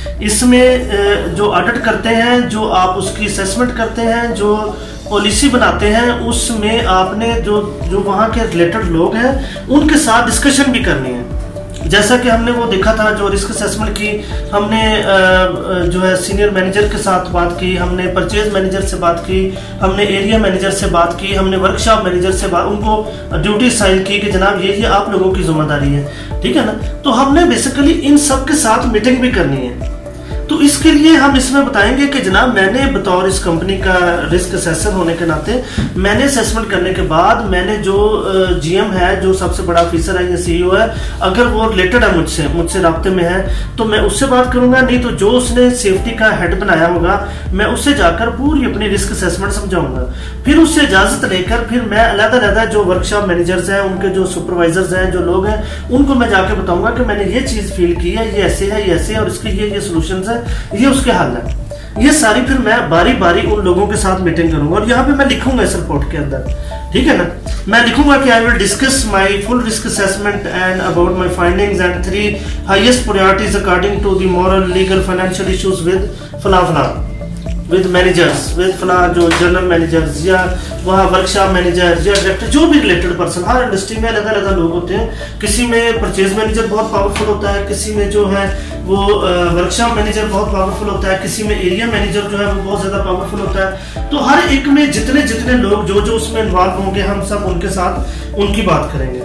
इसमें जो ऑडिट करते हैं, जो आप उसकी असेसमेंट करते हैं, जो पॉलिसी बनाते हैं, उसमें आपने जो जो वहाँ के रिलेटेड लोग हैं उनके साथ डिस्कशन भी करनी है। जैसा कि हमने वो देखा था जो रिस्क असेसमेंट की, हमने जो है सीनियर मैनेजर के साथ बात की, हमने परचेज मैनेजर से बात की, हमने एरिया मैनेजर से बात की, हमने वर्कशॉप मैनेजर से बात, उनको ड्यूटी साइन की कि जनाब ये ये आप लोगों की जिम्मेदारी है, ठीक है ना। तो हमने बेसिकली इन सब के साथ मीटिंग भी करनी है। तो इसके लिए हम इसमें बताएंगे कि जनाब मैंने बतौर इस कंपनी का रिस्क असेसर होने के नाते मैंने असेसमेंट करने के बाद मैंने जो जीएम है, जो सबसे बड़ा ऑफिसर है या सीईओ है, अगर वो रिलेटेड है मुझसे मुझसे राब्ते में है तो मैं उससे बात करूंगा, नहीं तो जो उसने सेफ्टी का हेड बनाया होगा मैं उससे जाकर पूरी अपनी रिस्क असेसमेंट समझाऊंगा। फिर उससे इजाजत लेकर फिर मैं अलग अलग जो वर्कशॉप मैनेजर्स हैं, उनके जो सुपरवाइजर्स हैं, जो लोग हैं, उनको मैं जाके बताऊंगा कि मैंने ये चीज फील की है, ये ऐसे है, ये ऐसे है, और इसके ये ये सोल्यूशन है, ये उसके हल है। ये सारी फिर मैं बारी बारी उन लोगों के साथ मीटिंग करूंगा और यहाँ पे मैं लिखूंगा इस रिपोर्ट के अंदर, ठीक है ना, मैं लिखूंगा कि I will discuss my full risk assessment and about my findings and three highest priorities according to the moral legal financial issues with फला फला विद मैनेजर्स, विद फला जो जनरल मैनेजर्स या वहाँ वर्कशॉप मैनेजर या डायरेक्टर, जो भी related person, हर industry में अलग अलग लोग होते हैं। किसी में परचेज मैनेजर बहुत पावरफुल होता है, किसी में जो है वो वर्कशॉप मैनेजर बहुत पावरफुल होता है, किसी में एरिया मैनेजर जो है वो बहुत ज्यादा पावरफुल होता है। तो हर एक में जितने जितने लोग जो जो उसमें इन्वॉल्व होंगे हम सब उनके साथ उनकी बात करेंगे।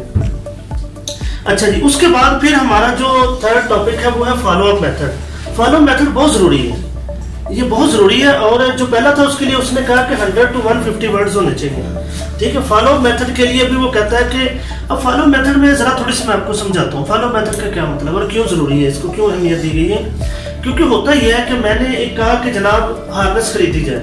अच्छा जी, उसके बाद फिर हमारा जो थर्ड टॉपिक है वो है follow up method. Follow up method बहुत जरूरी है, ये बहुत जरूरी है। और जो पहला था उसके लिए उसने कहा कि hundred to one fifty words होने चाहिए, ठीक है। फॉलो अप मेथड के लिए भी वो कहता है कि अब फॉलो अप मेथड में जरा थोड़ी सी मैं आपको समझाता हूँ फॉलो अप मेथड का क्या मतलब और क्यों जरूरी है, इसको क्यों अहमियत दी गई है। क्योंकि होता यह है कि मैंने एक कहा कि जनाब हार्नेस खरीदी जाए,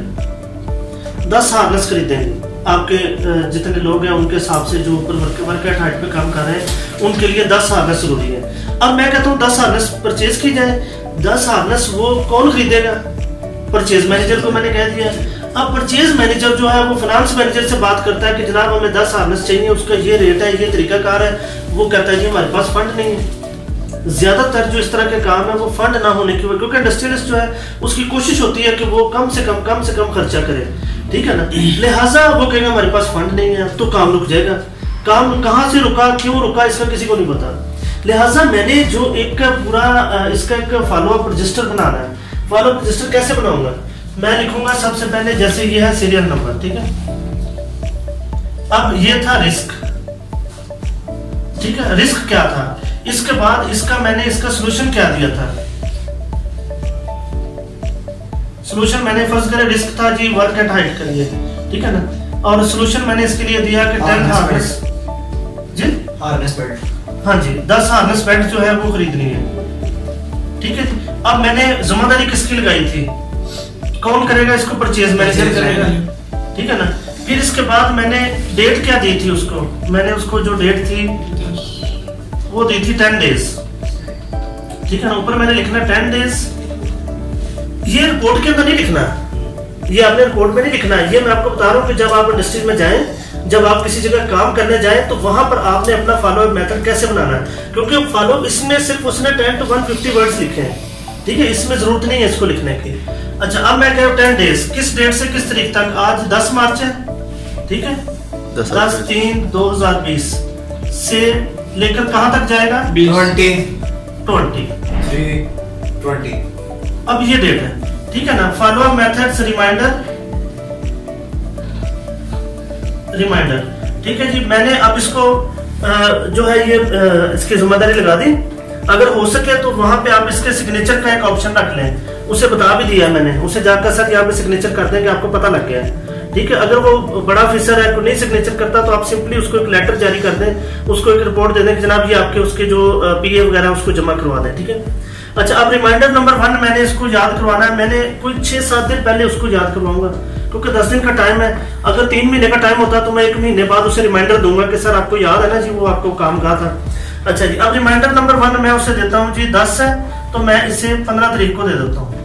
दस हार्नेस खरीदेंगे, आपके जितने लोग हैं उनके हिसाब से जो ऊपर वर्क वर्क एट हाइट पे काम कर रहे हैं उनके लिए दस हार्नेस जरूरी है। अब मैं कहता हूँ दस हार्नेस परचेज की जाए, दस हार्नेस वो कौन खरीदेगा, परचेज मैनेजर को मैंने कह दिया। अब परचेज मैनेजर जो है वो फाइनेंस मैनेजर से बात करता है कि जनाब हमें दस हार्नेस चाहिए, उसका ये रेट है, ये तरीकाकार है। वो कहता है जी हमारे पास फंड नहीं है। ज्यादातर जो इस तरह के काम है वो फंड ना होने की वजह, क्योंकि इंडस्ट्रियलिस्ट जो है उसकी कोशिश होती है कि वो कम से कम कम से कम खर्चा करे, ठीक है ना। लिहाजा वो कहेगा हमारे पास फंड नहीं है, तो काम रुक जाएगा। काम कहाँ से रुका, क्यों रुका, इसका किसी को नहीं पता। लिहाजा मैंने जो एक पूरा इसका एक फॉलो अप रजिस्टर बनाना है। फॉलो अप रजिस्टर कैसे बनाऊंगा, मैं लिखूंगा सबसे पहले, जैसे ये है सीरियल नंबर, ठीक है। अब ये था रिस्क, ठीक है, रिस्क क्या था, इसके बाद इसका मैंने इसका सॉल्यूशन क्या दिया था। सॉल्यूशन मैंने फर्स्ट करे रिस्क था जी वर्क एट हाइट के लिए, ठीक है ना, और सॉल्यूशन मैंने इसके लिए दिया कि टेन हार्नेस जी हार्नेस बेल्ट, हाँ जी दस हार्नेस बेल्ट जो है वो खरीदनी है, ठीक है। अब मैंने जिम्मेदारी किसकी लगाई थी, कौन करेगा इसको, परचेज मैनेजर करेगा, ठीक है ना। फिर इसके बाद मैंने डेट क्या दी थी उसको, मैंने उसको जो डेट थी वो दी थी टेन डेज, ठीक है ना। ऊपर मैंने लिखना टेन डेज, ये रिपोर्ट के अंदर नहीं लिखना, ये आपने रिपोर्ट में नहीं लिखना है। ये मैं आपको बता रहा हूँ कि जब आप इंडस्ट्री में जाएं, जब आप किसी जगह काम करने जाएं, तो वहां पर आपने अपना फॉलो मेथड कैसे बनाना है, क्योंकि फॉलो इसमें सिर्फ उसने ten to one fifty words लिखे हैं, ठीक है, इसमें जरूरत नहीं है इसको लिखने की। अच्छा, अब मैं कह रहा हूँ टेन डेज, किस डेट से किस तारीख तक, आज दस मार्च है, ठीक है, दस तीन दो हजार बीस से लेकर कहां तक जाएगा, ट्वेंटी ट्वेंटी थ्री ट्वेंटी। अब ये डेट है, ठीक है ना। Follow up methods, reminder reminder ठीक है जी। मैंने अब इसको जो है ये इसकी जिम्मेदारी लगा दी। अगर हो सके तो वहां पे आप इसके सिग्नेचर का एक ऑप्शन रख लें, उसे बता भी दिया मैंने, उसे जाकर सर यहाँ पे सिग्नेचर कर देंगे, आपको पता लग गया है, ठीक है। अगर वो बड़ा ऑफिसर है, कोई नहीं सिग्नेचर करता, तो आप सिंपली उसको एक लेटर जारी कर दें, उसको एक रिपोर्ट दे दें कि जनाब ये आपके उसके जो पीए वगैरह उसको जमा करवा दें, ठीक है। अच्छा, अब रिमाइंडर नंबर वन मैंने इसको याद करवाना है, मैंने कोई छह सात दिन पहले उसको याद करवाऊंगा, क्योंकि दस दिन का टाइम है। अगर तीन महीने का टाइम होता तो मैं एक महीने बाद उसे रिमाइंडर दूंगा कि सर आपको याद है ना जी, वो आपको काम कहा था। अच्छा जी, अब रिमाइंडर नंबर वन मैं उसे देता हूँ जी, दस है तो मैं इसे पंद्रह तारीख को दे देता हूँ,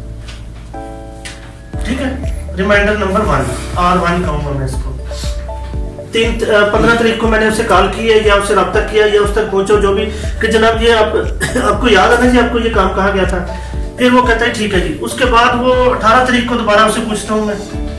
ठीक है। Reminder number one, R one कहूंगा मैं इसको। तीन पंद्रह तारीख को मैंने उसे कॉल की है या उसे रब्ता किया या उस तक पहुंचो जो भी, कि जनाब ये आप, आपको याद है ना जी, आपको ये काम कहा गया था। फिर वो कहता है ठीक है जी। उसके बाद वो अठारह तारीख को दोबारा उसे पूछता हूँ मैं,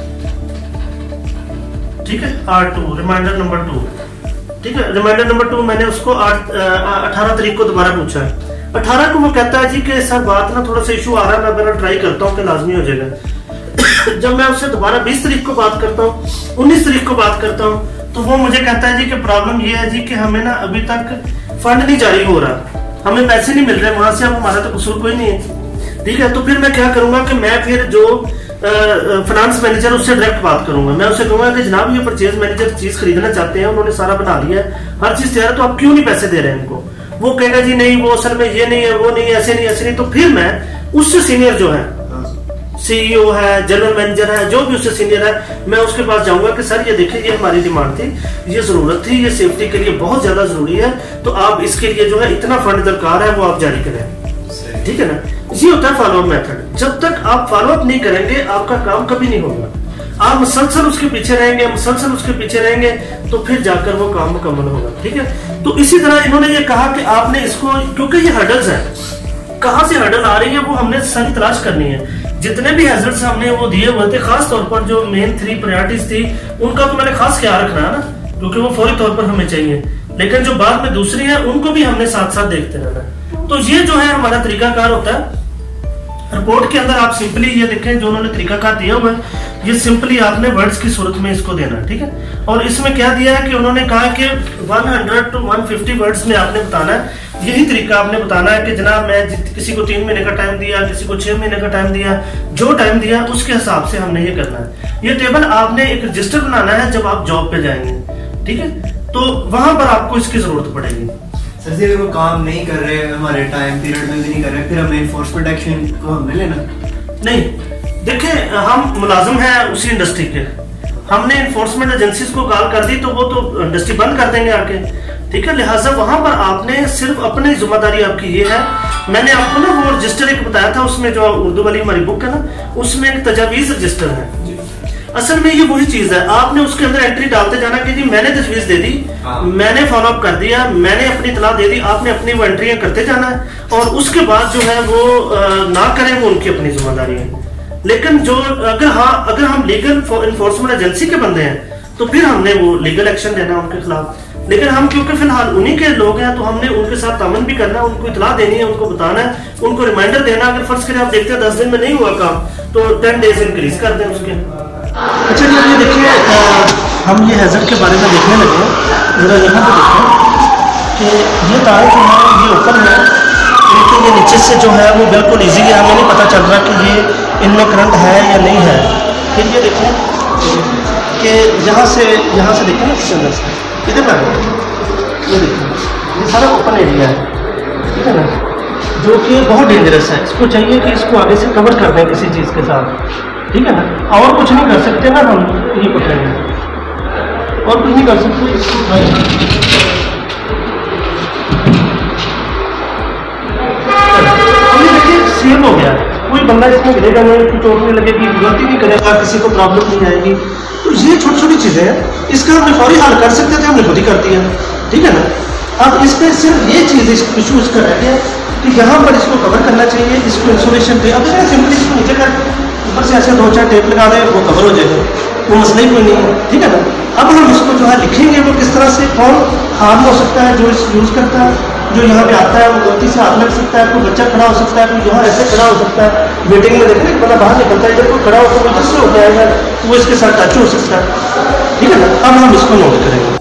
ठीक है, R two, reminder number two, ठीक है। रिमाइंडर नंबर टू मैंने उसको अठारह तारीख को दोबारा पूछा है। अठारह को वो कहता है जी कि सर बात ना थोड़ा सा इशू आ रहा है, मैं मेरा ट्राई करता हूँ कि लाजमी हो जाएगा। जब मैं उससे दोबारा बीस तारीख को बात करता हूँ, उन्नीस तारीख को बात करता हूँ, तो वो मुझे कहता है जी कि प्रॉब्लम ये है जी कि हमें ना अभी तक फंड नहीं जारी हो रहा, हमें पैसे नहीं मिल रहे वहां से, अब हमारा तो कसूर कोई नहीं है, ठीक है। तो फिर मैं क्या करूंगा कि मैं फिर जो फाइनेंस मैनेजर उससे डायरेक्ट बात करूंगा, मैं उससे कहूंगा कि जनाब ये परचेज मैनेजर चीज खरीदना चाहते हैं, उन्होंने सारा बना लिया है, हर चीज तैयार है, तो आप क्यों नहीं पैसे दे रहे हैं इनको। वो कहेगा जी नहीं वो असल में ये नहीं है, वो नहीं है, ऐसे नहीं ऐसे नहीं। तो फिर मैं उससे सीनियर जो है, सीईओ है, जनरल मैनेजर है, जो भी उससे सीनियर है, मैं उसके पास जाऊंगा कि सर ये देखिए ये हमारी डिमांड थी, ये जरूरत थी, ये सेफ्टी के लिए बहुत ज्यादा जरूरी है, तो आप इसके लिए जो है इतना फंड दरकार है वो आप जारी करें, ठीक है ना। ये होता है फॉलो अप मेथड। जब तक आप फॉलो अप नहीं करेंगे आपका काम कभी नहीं होगा। आप मुसलसल उसके पीछे रहेंगे, मुसलसल उसके पीछे रहेंगे, तो फिर जाकर वो काम मुकम्मल होगा, ठीक है। तो इसी तरह इन्होंने ये कहा कि आपने इसको, क्योंकि ये हर्डल्स है, कहां से हर्डल आ रही है वो हमने सारी तलाश करनी है। जितने भी हैजर्ड्स हमने वो दिए हुए थे, खास तौर पर जो मेन थ्री प्रायोरिटीज थी, उनका तो मैंने खास ख्याल रखना है ना, क्योंकि वो फौरी तौर पर हमें चाहिए, लेकिन जो बाद में दूसरी है उनको भी हमने साथ साथ देखते रहना। तो ये जो है हमारा तरीकाकार होता है। रिपोर्ट के अंदर आप सिंपली ये देखें जो उन्होंने तरीकाकार दिया हुआ है, ये सिंपली आपने वर्ड्स की सूरत में इसको देना है, ठीक है। और इसमें क्या दिया है कि उन्होंने कहा कि सौ टू एक सौ पचास वर्ड्स में आपने बताना है, यही तरीका आपने बताना है कि जनाब मैं किसी को तीन महीने का टाइम दिया, किसी को छह महीने का टाइम दिया, जो टाइम दिया उसके हिसाब से हमने ये करना है। ये टेबल आपने एक रजिस्टर बनाना है जब आप जॉब पे जाएंगे, ठीक है, तो वहां पर आपको इसकी जरूरत पड़ेगी। सर जी अगर वो काम नहीं कर रहे हमारे टाइम पीरियड में भी नहीं कर रहे, फिर हमें एनफोर्समेंट एक्शन को हमने लेना नहीं। देखिए हम मुलाजिम हैं उसी इंडस्ट्री के, हमने एनफोर्समेंट एजेंसीज को कॉल कर दी तो वो तो इंडस्ट्री बंद कर देंगे आके, ठीक है। लिहाजा वहां पर आपने सिर्फ अपनी जिम्मेदारी आपकी ये है। मैंने आपको ना वो रजिस्टर एक बताया था, उसमें जो उर्दू वाली हमारी बुक है ना, उसमें एक तजावीज रजिस्टर है। असल में ये वही चीज है, आपने उसके अंदर एंट्री डालते जाना कि जी मैंने तजवीज दे दी, मैंने फॉलो अप कर दिया, मैंने अपनी इतला दे दी, आपने अपनी वो एंट्रियां करते जाना है, और उसके बाद जो है वो ना करें वो उनकी अपनी जिम्मेदारी है। लेकिन जो अगर हाँ अगर हम लीगल इन्फोर्समेंट एजेंसी के बंदे हैं तो फिर हमने वो लीगल एक्शन लेना उनके खिलाफ। लेकिन हम क्योंकि फिलहाल उन्हीं के लोग हैं तो हमने उनके साथ तामन भी करना है, उनको इतला देनी है, उनको बताना है, उनको रिमाइंडर देना। अगर फर्ज करें आप देखते हैं दस दिन में नहीं हुआ काम तो टेन डेज इंक्रीज कर दें उसके। अच्छा जी ये देखिए हम ये हैजर्ड के बारे में देखने लगे, जरा यहाँ पे देखें कि ये तार जो है ये ऊपर है, लेकिन ये नीचे से जो है वो बिल्कुल ईजी है, हमें नहीं पता चल रहा कि ये इनमें करंट है या नहीं है। फिर ये देखें कि यहाँ से यहाँ से देखें ना इसके अंदर से इधर पर ये देखें ये सारा ओपन एरिया है, ठीक है ना, जो कि बहुत डेंजरस है। इसको चाहिए कि इसको आगे से कवर कर दें किसी चीज़ के साथ, ठीक है ना, और कुछ नहीं कर सकते ना हम, ये पकड़ेंगे। और कुछ नहीं कर सकते, इसको उठाइए। सेव हो गया, कोई बंदा इसमें गिरेगा नहीं, कुछ चोट नहीं लगेगी, गलती नहीं करेगा, किसी को प्रॉब्लम नहीं आएगी। तो ये छोटी छोटी चीज़ें हैं, इसका हमने फौरी हल कर सकते थे, हमने खुद ही कर दिया, ठीक है ना। अब इस पर सिर्फ ये चीज़ इशू इसका रह गया कि यहाँ पर इसको कवर करना चाहिए, इसको इंसुलेशन पे। अब इसमें सिंपली इसको नीचे कर ऊपर से ऐसे दो चार टेप लगा दें, वो कवर हो जाएगा, वो मसला ही कोई नहीं है, ठीक है ना। अब हम इसको जो है लिखेंगे वो किस तरह से, कौन हार्म हो सकता है जो इस यूज़ करता है, जो यहाँ पे आता है वो गलती से हाथ लग सकता है, कोई बच्चा खड़ा हो सकता है, कोई यहाँ ऐसे खड़ा हो सकता है, मीटिंग में देखने बंदा बाहर निकलता है, जब कोई खड़ा होता है वो जिससे हो जाएगा वो इसके साथ टच हो सकता है, ठीक है ना। अब हम इसको नोट करेंगे।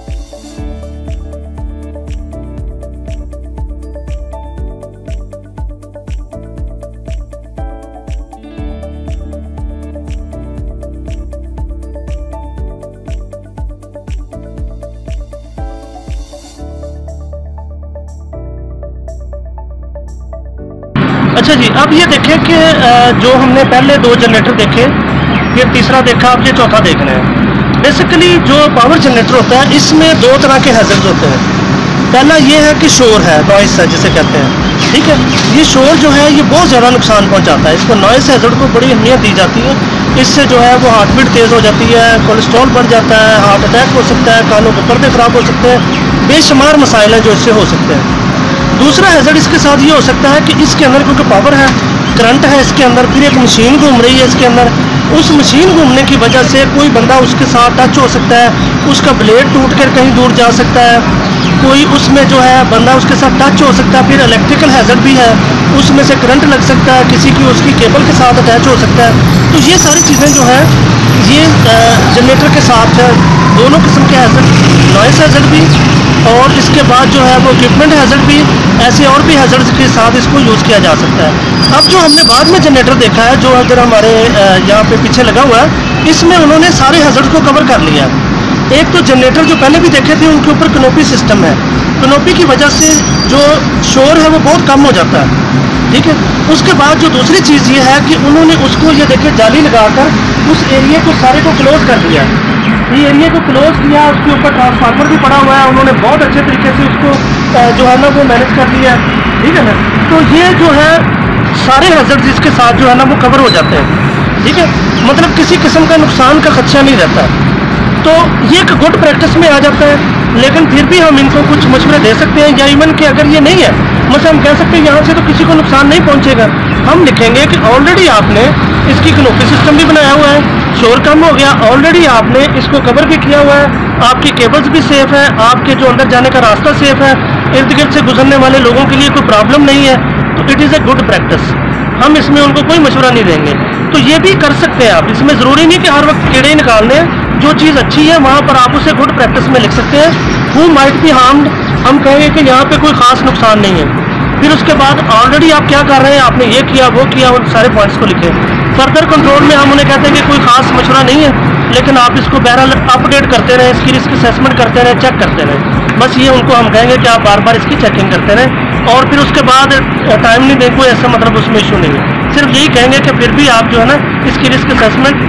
अच्छा जी, अब ये देखें कि जो हमने पहले दो जनरेटर देखे, फिर तीसरा देखा, अब ये चौथा देख रहे हैं। बेसिकली जो पावर जनरेटर होता है इसमें दो तरह के हैजर्ड्स होते हैं। पहला ये है कि शोर है, नॉइस है जिसे कहते हैं, ठीक है। ये शोर जो है ये बहुत ज़्यादा नुकसान पहुंचाता है, इसको नॉइस हैजर्ड को बड़ी अहमियत दी जाती है। इससे जो है वो हार्ट बीट तेज़ हो जाती है, कोलेस्ट्रॉल बढ़ जाता है, हार्ट अटैक हो सकता है, कानों के पर्दे ख़राब हो सकते हैं, बेशुमार मसाइल हैं जो इससे हो सकते हैं। दूसरा हैजर्ड इसके साथ ये हो सकता है कि इसके अंदर क्योंकि पावर है, करंट है इसके अंदर, फिर एक मशीन घूम रही है इसके अंदर, उस मशीन घूमने की वजह से कोई बंदा उसके साथ टच हो सकता है, उसका ब्लेड टूट कर कहीं दूर जा सकता है, कोई उसमें जो है बंदा उसके साथ टच हो सकता है। फिर इलेक्ट्रिकल हैजर्ड भी है, उसमें से करंट लग सकता है, किसी की उसकी केबल के साथ अटैच हो सकता है। तो ये सारी चीज़ें जो है ये जनरेटर के साथ है, दोनों किस्म के हैजर्ड, नॉइस हैजर्ड भी और इसके बाद जो है वो इक्विपमेंट हैजर्ड भी, ऐसे और भी हैजर्ड्स के साथ इसको यूज़ किया जा सकता है। अब जो हमने बाद में जनरेटर देखा है जो अगर हमारे यहाँ पे पीछे लगा हुआ है, इसमें उन्होंने सारे हैजर्ड को कवर कर लिया है। एक तो जनरेटर जो पहले भी देखे थे उनके ऊपर कनोपी सिस्टम है, कनोपी की वजह से जो शोर है वो बहुत कम हो जाता है, ठीक है। उसके बाद जो दूसरी चीज़ ये है कि उन्होंने उसको ये देखे जाली लगाकर उस एरिया को सारे को क्लोज कर दिया, ये एरिया को क्लोज किया, उसके ऊपर ट्रांसफार्मर भी पड़ा हुआ है, उन्होंने बहुत अच्छे तरीके से उसको जो है ना वो मैनेज कर लिया, ठीक है ना। तो ये जो है सारे हैजर्ड्स इसके साथ जो है ना वो कवर हो जाते हैं, ठीक है। मतलब किसी किस्म का नुकसान का खदशा नहीं रहता, तो ये एक गुड प्रैक्टिस में आ जाता है। लेकिन फिर भी हम इनको कुछ मशवरे दे सकते हैं, या इवन कि अगर ये नहीं है मतलब हम कह सकते हैं यहाँ से तो किसी को नुकसान नहीं पहुँचेगा। हम लिखेंगे कि ऑलरेडी आपने इसकी कनोपी सिस्टम भी बनाया हुआ है, शोर कम हो गया, ऑलरेडी आपने इसको कवर भी किया हुआ है, आपकी केबल्स भी सेफ़ है, आपके जो अंदर जाने का रास्ता सेफ़ है, इर्द गिर्द से गुजरने वाले लोगों के लिए कोई प्रॉब्लम नहीं है, तो it is a good practice. हम इसमें उनको कोई मशवरा नहीं देंगे, तो ये भी कर सकते हैं आप। इसमें ज़रूरी नहीं कि हर वक्त कीड़े निकालने, जो चीज़ अच्छी है वहाँ पर आप उसे गुड प्रैक्टिस में लिख सकते हैं। हु माइट बी हार्म्ड, हम कहेंगे कि यहाँ पे कोई ख़ास नुकसान नहीं है। फिर उसके बाद ऑलरेडी आप क्या कर रहे हैं, आपने ये किया वो किया, उन सारे पॉइंट्स को लिखें। फर्दर कंट्रोल में हम उन्हें कहते हैं कि कोई ख़ास मशवरा नहीं है, लेकिन आप इसको बहरहाल अपडेट करते रहें, इसकी रिस्क असेसमेंट करते रहें, चेक करते रहें। बस ये उनको हम कहेंगे कि आप बार बार इसकी चेकिंग करते रहें, और फिर उसके बाद टाइम नहीं दें, कोई ऐसा मतलब उसमें इशू नहीं है। सिर्फ यही कहेंगे कि फिर भी आप जो है ना इसकी रिस्क असेसमेंट,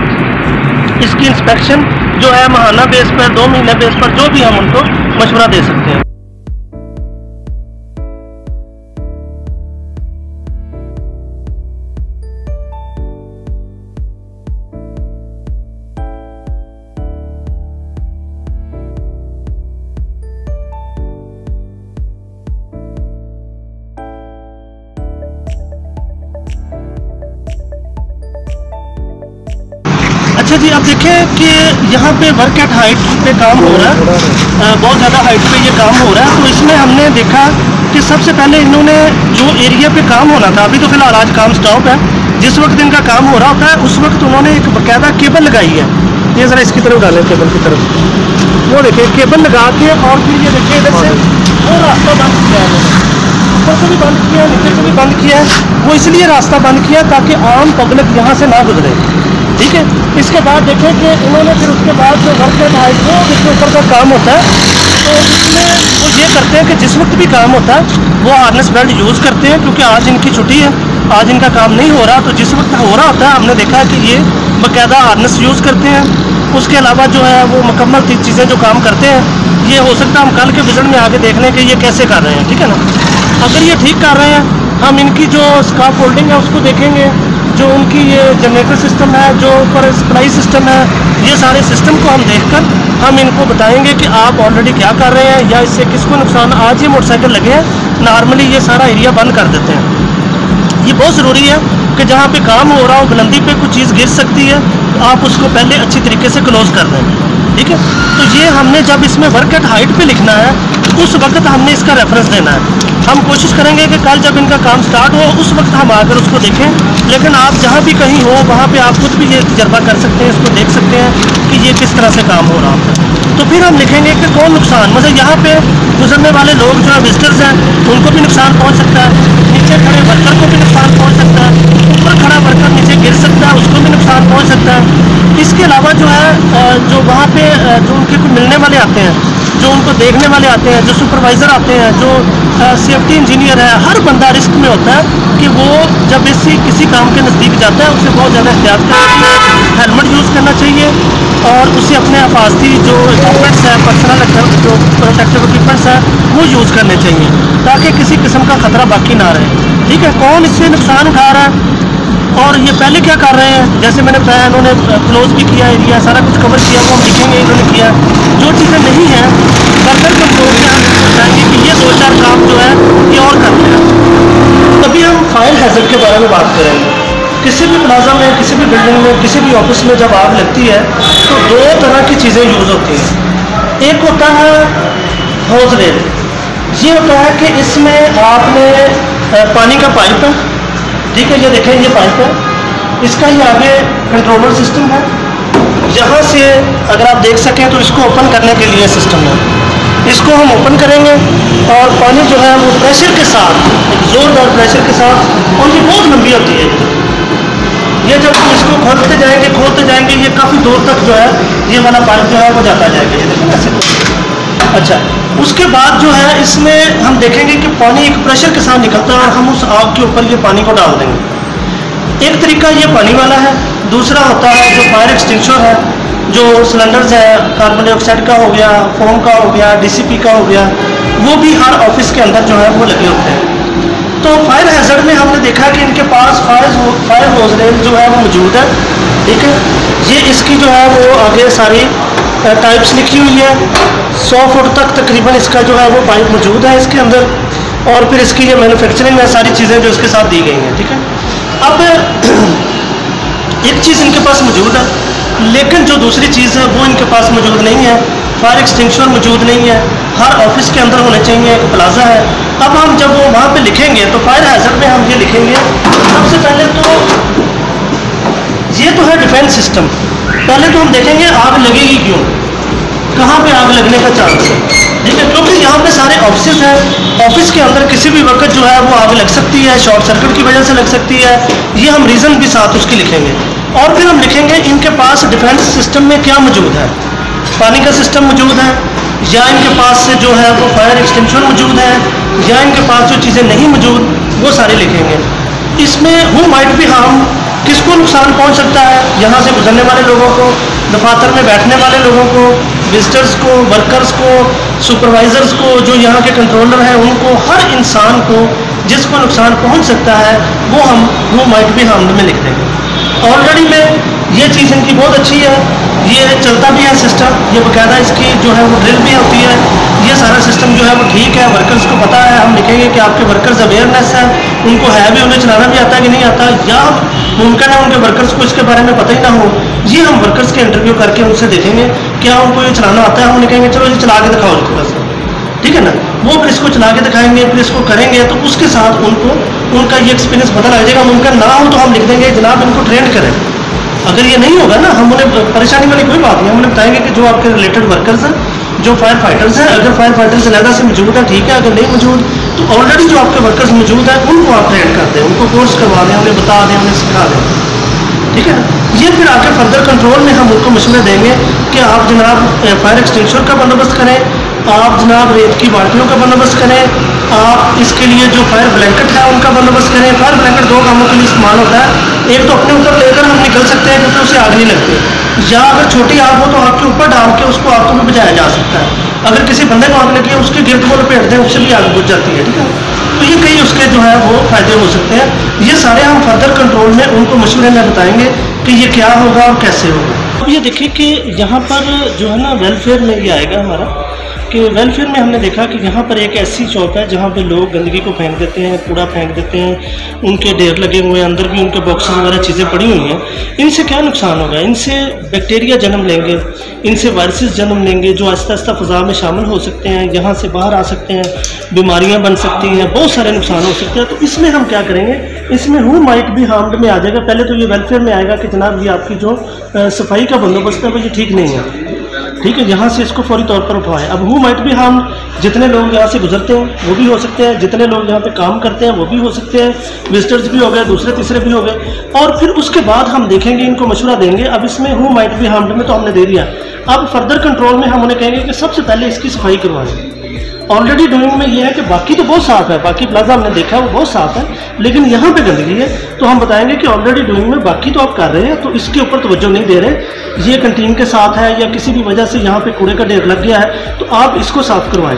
इसकी इंस्पेक्शन जो है माहाना बेस पर, दो महीने बेस पर, जो भी हम उनको मशवरा दे सकते हैं। अच्छा जी, आप देखें कि यहाँ पे वर्क एट हाइट पे काम हो रहा है, बहुत ज़्यादा हाइट पे ये काम हो रहा है। तो इसमें हमने देखा कि सबसे पहले इन्होंने जो एरिया पे काम होना था, अभी तो फिलहाल आज काम स्टॉप है, जिस वक्त इनका काम हो रहा होता है उस वक्त उन्होंने एक बाकायदा केबल लगाई है। ये ज़रा इसकी तरफ डालें, केबल की तरफ, वो देखिए केबल लगा के, और फिर ये देखिए इधर से वो रास्ता बंद किया है, ऊपर से भी बंद किया, नीचे से भी बंद किया है। वो इसलिए रास्ता बंद किया ताकि आम पब्लिक यहाँ से ना गुजरे, ठीक है। इसके बाद देखें कि इन्होंने फिर उसके बाद जो वर्क एट हाइट को जिसके ऊपर का काम होता है, तो इसमें वो ये करते हैं कि जिस वक्त भी काम होता है वो हार्नेस बेल्ट यूज़ करते हैं, क्योंकि आज इनकी छुट्टी है, आज इनका काम नहीं हो रहा, तो जिस वक्त हो रहा होता है हमने देखा है कि ये बाकायदा हार्नेस यूज़ करते हैं। उसके अलावा जो है वो मुकम्मल चीज़ें जो काम करते हैं, ये हो सकता है हम कल के विज़न में आगे देख लें कि ये कैसे कर रहे हैं, ठीक है ना। अगर ये ठीक कर रहे हैं, हम इनकी जो स्काफ फोल्डिंग है उसको देखेंगे, जो उनकी ये जनरेटर सिस्टम है, जो ऊपर सप्लाई सिस्टम है, ये सारे सिस्टम को हम देखकर हम इनको बताएंगे कि आप ऑलरेडी क्या कर रहे हैं या इससे किसको नुकसान। आज ये मोटरसाइकिल लगे हैं, नॉर्मली ये सारा एरिया बंद कर देते हैं। ये बहुत ज़रूरी है कि जहाँ पे काम हो रहा हो, बुलंदी पे कुछ चीज़ गिर सकती है, तो आप उसको पहले अच्छी तरीके से क्लोज कर दें, ठीक है। तो ये हमने जब इसमें वर्क एट हाइट पे लिखना है, तो उस वक्त हमने इसका रेफरेंस देना है। हम कोशिश करेंगे कि कल जब इनका काम स्टार्ट हो उस वक्त हम आकर उसको देखें, लेकिन आप जहाँ भी कहीं हो वहाँ पे आप खुद भी ये तजर्बा कर सकते हैं, इसको देख सकते हैं कि ये किस तरह से काम हो रहा होता है। तो फिर हम लिखेंगे कि कौन नुकसान, मतलब यहाँ पे गुजरने वाले लोग जो है विजिटर्स हैं, उनको भी नुकसान पहुँच सकता है, नीचे खड़े वर्कर को भी नुकसान पहुँच सकता है, ऊपर खड़ा वर्कर नीचे गिर सकता है, उसको भी नुकसान पहुँच सकता है। इसके अलावा जो है जो वहाँ पे जो उनके को मिलने वाले आते हैं, जो उनको देखने वाले आते हैं, जो सुपरवाइज़र आते हैं, जो सेफ्टी इंजीनियर है, हर बंदा रिस्क में होता है कि वो जब इसी किसी काम के नज़दीक जाता है उसे बहुत ज़्यादा एहतियात करना चाहिए, हेलमेट यूज़ करना चाहिए और उसे अपने हिफाजती जो इक्विपमेंट्स हैं, पर्सनल जो प्रोटेक्टिव इक्विपमेंट्स हैं, वो यूज़ करने चाहिए ताकि किसी किस्म का ख़तरा बाकी ना रहे, ठीक है। कौन इससे नुकसान उठा रहा है और ये पहले क्या कर रहे हैं, जैसे मैंने बताया इन्होंने क्लोज भी किया एरिया, सारा कुछ कवर किया, वो हम लिखेंगे इन्होंने किया। जो चीज़ें नहीं हैं फर्दर कंट्रोल में हम बताएंगे कि ये दो चार काम जो है ये और करते हैं। तभी हम फायर हैजर्ड के बारे में बात करेंगे। किसी भी प्लाजा में, किसी भी बिल्डिंग में, किसी भी ऑफिस में जब आग लगती है तो दो तरह की चीज़ें यूज़ होती हैं। एक होता है होज रेल, ये होता है कि इसमें आपने पानी का पाइप है, ठीक है, ये देखें ये पाइप है, इसका ही आगे कंट्रोलर सिस्टम है, यहाँ से अगर आप देख सकें तो इसको ओपन करने के लिए सिस्टम है, इसको हम ओपन करेंगे और पानी जो है वो प्रेशर के साथ, एक ज़ोरदार प्रेशर के साथ, और ये बहुत लंबी होती है, ये जब हम इसको खोलते जाएंगे खोलते जाएंगे ये काफ़ी दूर तक जो है ये वाला पाइप जो है वो जाता जाएगा, ये देखें ऐसे। अच्छा, उसके बाद जो है इसमें हम देखेंगे कि पानी एक प्रेशर के साथ निकलता है और हम उस आग के ऊपर ये पानी को डाल देंगे। एक तरीका ये पानी वाला है, दूसरा होता है जो फायर एक्सटिंग्विशर है, जो सिलेंडर्स है, कार्बन डाइऑक्साइड का हो गया, फोम का हो गया, डीसीपी का हो गया, वो भी हर ऑफिस के अंदर जो है वो लगे होते हैं। तो फायर हैजर्ड में हमने देखा कि इनके पास फायर फायर होज रेल जो है वो मौजूद है, ठीक है। ये इसकी जो है वो आगे सारी टाइप्स लिखी हुई है, सौ फुट तक तकरीबन इसका जो है वो पाइप मौजूद है इसके अंदर, और फिर इसकी ये मैन्युफैक्चरिंग है, सारी चीज़ें जो इसके साथ दी गई हैं, ठीक है। अब एक चीज़ इनके पास मौजूद है, लेकिन जो दूसरी चीज़ है वो इनके पास मौजूद नहीं है, फायर एक्सटिंग्विशर मौजूद नहीं है, हर ऑफिस के अंदर होने चाहिए, एक प्लाजा है। अब हम जब वो वहाँ पे लिखेंगे तो फायर हैजर्ड में हम ये लिखेंगे, सबसे पहले तो ये तो है डिफेंस सिस्टम। पहले तो हम देखेंगे आग लगेगी क्यों, कहाँ पे आग लगने का चांस है, ठीक है, क्योंकि यहाँ पे सारे ऑफिस हैं, ऑफिस के अंदर किसी भी वक्त जो है वो आग लग सकती है, शॉर्ट सर्किट की वजह से लग सकती है, ये हम रीज़न भी साथ उसकी लिखेंगे। और फिर हम लिखेंगे इनके पास डिफेंस सिस्टम में क्या मौजूद है, पानी का सिस्टम मौजूद है, या इनके पास से जो है वो फायर एक्सटिंग्विशर मौजूद है, या इनके पास जो चीज़ें नहीं मौजूद वो सारे लिखेंगे। इसमें हु माइट बी हार्म, किसको नुकसान पहुंच सकता है, यहाँ से गुजरने वाले लोगों को, दफातर में बैठने वाले लोगों को, विजिटर्स को, वर्कर्स को, सुपरवाइज़र्स को, जो यहाँ के कंट्रोलर हैं उनको, हर इंसान को जिसको नुकसान पहुंच सकता है वो हम हु माइट बी हार्म्ड में लिख देंगे। ऑलरेडी में ये चीज़ इनकी बहुत अच्छी है, ये चलता भी है सिस्टम, ये बाकायदा इसकी जो है वो ड्रिल भी होती है, ये सारा सिस्टम जो है वो ठीक है, वर्कर्स को पता है। हम लिखेंगे कि आपके वर्कर्स अवेयरनेस है, उनको है भी, उन्हें चलाना भी आता है कि नहीं आता, या मुमकिन है उनके वर्कर्स को इसके बारे में पता ही ना हो, ये हम वर्कर्स के इंटरव्यू करके उनसे देखेंगे क्या उनको ये चलाना आता है। हम लिखेंगे चलो ये चला के दिखाओ थोड़ा सा, ठीक है ना, वो फिर इसको चला के दिखाएंगे, फिर इसको करेंगे, तो उसके साथ उनको उनका ये एक्सपीरियंस पता लग जाएगा। मुमकिन ना हो तो हम लिख देंगे जनाब इनको ट्रेन करें। अगर ये नहीं होगा ना, हम उन्हें परेशानी वाली कोई बात नहीं, हम उन्हें बताएंगे कि जो आपके रिलेटेड वर्कर्स हैं, जो फायर फाइटर्स हैं, अगर फायर फाइटर्स अलग से मौजूद है ठीक है, अगर नहीं मौजूद तो ऑलरेडी जो आपके वर्कर्स मौजूद हैं उनको आप ट्रेन कर दें, उनको कोर्स करवा दें, उन्हें बता दें, उन्हें सिखा दें, ठीक है। ये फिर आगे फर्दर कंट्रोल में हम उनको मशवरे देंगे कि आप जनाब फायर एक्सटिंग्विशर का बंदोबस्त करें, आप जनाब रेत की बाल्टियों का बंदोबस्त करें, आप इसके लिए जो फायर ब्लैंकेट है उनका बंदोबस्त करें। फायर ब्लैंकेट दो कामों के लिए इस्तेमाल होता है, एक तो अपने ऊपर लेकर हम निकल सकते हैं क्योंकि उसे आग नहीं लगती, या अगर छोटी आग हो तो आग के ऊपर डाल के उसको आग को भी बुझाया जा सकता है। अगर किसी बंदे को आग लगी है उसके गिरद को लपेट दें, उससे भी आग बुझ जाती है, ठीक है। तो ये कई उसके जो है वो फ़ायदे हो सकते हैं। ये सारे हम फर्दर कंट्रोल में उनको मशवरे में बताएंगे कि ये क्या होगा और कैसे होगा। अब ये देखिए कि यहाँ पर जो है ना वेलफेयर में ये आएगा हमारा कि वेलफेयर में हमने देखा कि यहाँ पर एक ऐसी शॉप है जहाँ पे लोग गंदगी को फेंक देते हैं, कूड़ा फेंक देते हैं, उनके ढेर लगे हुए हैं, अंदर भी उनके बॉक्सेस वगैरह चीज़ें पड़ी हुई हैं। इनसे क्या नुकसान होगा? इनसे बैक्टीरिया जन्म लेंगे, इनसे वायरसेस जन्म लेंगे जो आहिस्ता आहिस्ता फ़ज़ा में शामिल हो सकते हैं, यहाँ से बाहर आ सकते हैं, बीमारियाँ बन सकती हैं, बहुत सारे नुकसान हो सकते हैं। तो इसमें हम क्या करेंगे, इसमें हु माइट बी हार्म्ड में आ जाएगा। पहले तो ये वेलफेयर में आएगा कि जनाब ये आपकी जो सफाई का बंदोबस्त है वो ये ठीक नहीं है, ठीक है, यहाँ से इसको फौरी तौर पर उठवाएं। अब हु माइट भी हम जितने लोग यहाँ से गुजरते हैं वो भी हो सकते हैं, जितने लोग यहाँ पे काम करते हैं वो भी हो सकते हैं, विजिटर्स भी हो गए, दूसरे तीसरे भी हो गए, और फिर उसके बाद हम देखेंगे, इनको मशवरा देंगे। अब इसमें हु माइट भी हार्म्ड में तो हमने दे दिया, अब फर्दर कंट्रोल में हम उन्हें कहेंगे कि सबसे पहले इसकी सफाई करवाएं। ऑलरेडी डूइंग में ये है कि बाकी तो बहुत साफ़ है, बाकी प्लाजा हमने देखा है वो बहुत साफ़ है, लेकिन यहाँ पे गंदगी है। तो हम बताएंगे कि ऑलरेडी डूइंग में बाकी तो आप कर रहे हैं, तो इसके ऊपर तवज्जो नहीं दे रहे, ये कंटीन के साथ है या किसी भी वजह से यहाँ पे कूड़े का ढेर लग गया है, तो आप इसको साफ़ करवाएं।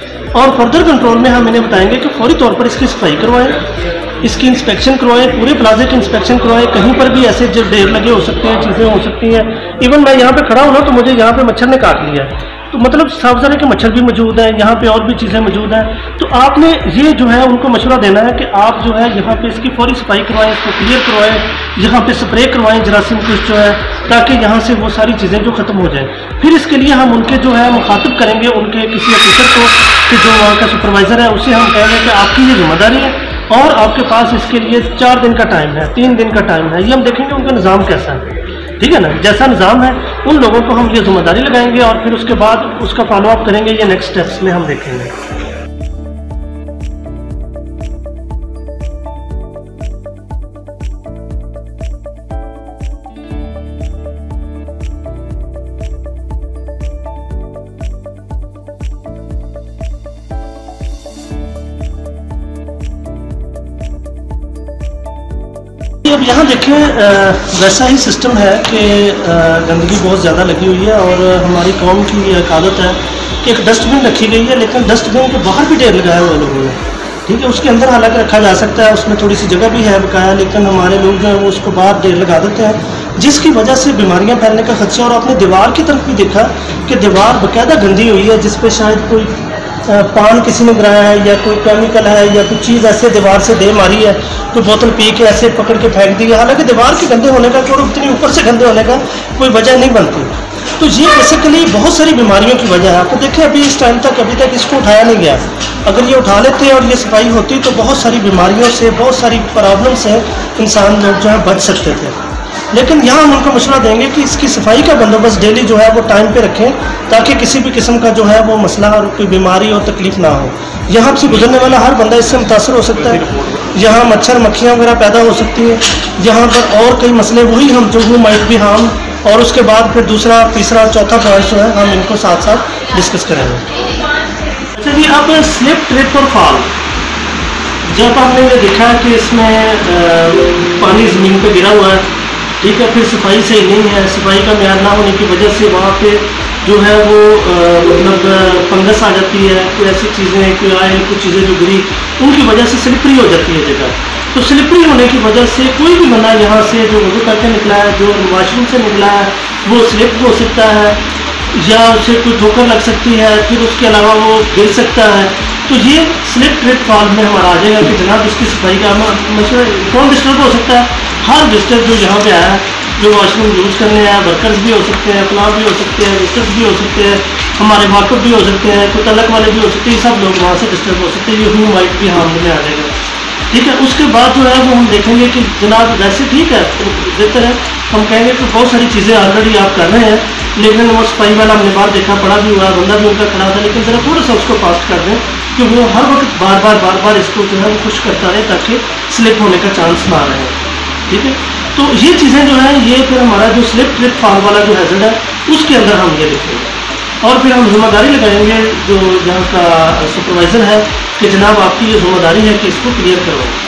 और फर्दर कंट्रोल में हम इन्हें बताएंगे कि फौरी तौर पर इसकी सफाई करवाएं, इसकी इंस्पेक्शन करवाएं, पूरे प्लाजे की इंस्पेक्शन करवाएं। कहीं पर भी ऐसे जो ढेर लगे हो सकते हैं, चीज़ें हो सकती हैं। इवन मैं यहाँ पे खड़ा हूँ ना, तो मुझे यहाँ पे मच्छर ने काट लिया है, तो मतलब साफ ज़रा कि मच्छर भी मौजूद है, यहाँ पे और भी चीज़ें मौजूद हैं। तो आपने ये जो है उनको मशवरा देना है कि आप जो है यहाँ पे इसकी फौरी सफाई करवाएं, इसको क्लियर करवाएं, यहाँ पे स्प्रे करवाएं जरासीम कुछ जो है, ताकि यहाँ से वो सारी चीज़ें जो ख़त्म हो जाएं। फिर इसके लिए हम उनके जो है मुखातिब करेंगे उनके किसी ऑफिसर को कि जो वहाँ का सुपरवाइज़र है, उसे हम कहेंगे कि आपकी ये जिम्मेदारी है और आपके पास इसके लिए चार दिन का टाइम है, तीन दिन का टाइम है। ये हम देखेंगे उनका निज़ाम कैसा है, ठीक है ना। जैसा निज़ाम है उन लोगों को हम ये जिम्मेदारी लगाएंगे और फिर उसके बाद उसका फॉलो अप करेंगे। ये नेक्स्ट स्टेप्स में हम देखेंगे। अब यहाँ देखें वैसा ही सिस्टम है कि गंदगी बहुत ज़्यादा लगी हुई है और हमारी कौम की एक आदत है कि एक डस्टबिन रखी गई है, लेकिन डस्टबिन के बाहर भी ढेर लगाया हुआ लोगों ने, ठीक है। उसके अंदर हालांकि रखा जा सकता है, उसमें थोड़ी सी जगह भी है बकाया, लेकिन हमारे लोग जो है वो उसको बाहर ढेर लगा देते हैं, जिसकी वजह से बीमारियाँ फैलने का खदशा। और आपने दीवार की तरफ भी देखा कि दीवार बाकायदा गंदी हुई है, जिस पर शायद कोई पान किसी ने गिराया है या कोई केमिकल है या कुछ चीज़ ऐसे दीवार से दे मारी है, कोई बोतल पी के ऐसे पकड़ के फेंक दी है। हालांकि दीवार के गंदे होने का और उतनी ऊपर से गंदे होने का कोई वजह नहीं बनती। तो ये बेसिकली बहुत सारी बीमारियों की वजह है। आपको देखें अभी इस टाइम तक अभी तक इसको उठाया नहीं गया। अगर ये उठा लेते और ये सफाई होती तो बहुत सारी बीमारियों से, बहुत सारी प्रॉब्लम से इंसान लोग जो है बच सकते थे। लेकिन यहाँ हम उनको मशवरा देंगे कि इसकी सफाई का बंदोबस्त डेली जो है वो टाइम पे रखें, ताकि किसी भी किस्म का जो है वो मसला और कोई बीमारी और तकलीफ ना हो। यहाँ से गुजरने वाला हर बंदा इससे मुतासर हो सकता है। यहाँ मच्छर मक्खियाँ वगैरह पैदा हो सकती हैं। यहाँ पर और कई मसले वही हम जो हूँ माइट भी हम, और उसके बाद फिर दूसरा तीसरा चौथा पॉइंट जो है हम इनको साथ साथ डिस्कस करेंगे। अच्छा जी, अब स्लिप ट्रिप और फॉल, जब आपने ये देखा कि इसमें आ, पानी ज़मीन पे गिरा हुआ है, ठीक है, फिर सफाई सही नहीं है, सफाई का म्यार ना होने की वजह से वहाँ पे जो है वो आ, मतलब फंगस आ जाती है, कोई ऐसी चीज़ें कोई आए कुछ चीज़ें जो गिरी उनकी वजह से स्लिपरी हो जाती है जगह। तो स्लिपरी होने की वजह से कोई भी बंदा यहाँ से जो वजू करके निकला है, जो वाशरूम से निकला है, वो स्लिप हो सकता है या उसे कोई ठोकर लग सकती है, फिर उसके अलावा वो गिर सकता है। तो ये स्लिप ट्रिप फॉल में हमारा आ जाएगा कि जनाब इसकी सफाई का मसला कौन डिस्टर्ब हो सकता है। हर विजिटर जो यहाँ पे आया है, जो वॉशरूम यूज़ करने आया, वर्कर्स भी हो सकते हैं, अपना भी हो सकते हैं, विजिटर्स भी हो सकते हैं, हमारे वाकफ भी हो सकते हैं, कुछ अलग वाले भी हो सकते हैं, सब लोग वहाँ से डिस्टर्ब हो सकते हैं। ये हूँ माइट भी हार्म में आ जाएगा, ठीक है। उसके बाद जो है वो हम देखेंगे कि जनाब वैसे ठीक है, बेहतर है, हम कहेंगे कि बहुत सारी चीज़ें ऑलरेडी आप कर रहे हैं, लेकिन वो सफाई वाला हमने बाहर देखा, पड़ा भी हुआ, बंदा भी उनका खड़ा था, लेकिन ज़रा थोड़ा सा उसको फास्ट कर दें कि वो हर वक्त बार बार बार बार इसको जो है वो खुश करता रहे, ताकि स्लिप होने का चांस ना रहे, ठीक है। तो ये चीज़ें जो है ये फिर हमारा जो स्लिप ट्रिप फॉल वाला जो हैजर्ड है उसके अंदर हम ये लिखेंगे, और फिर हम जिम्मेदारी लगाएंगे जो यहाँ का सुपरवाइज़र है कि जनाब आपकी ये जिम्मेदारी है कि इसको क्लियर करो।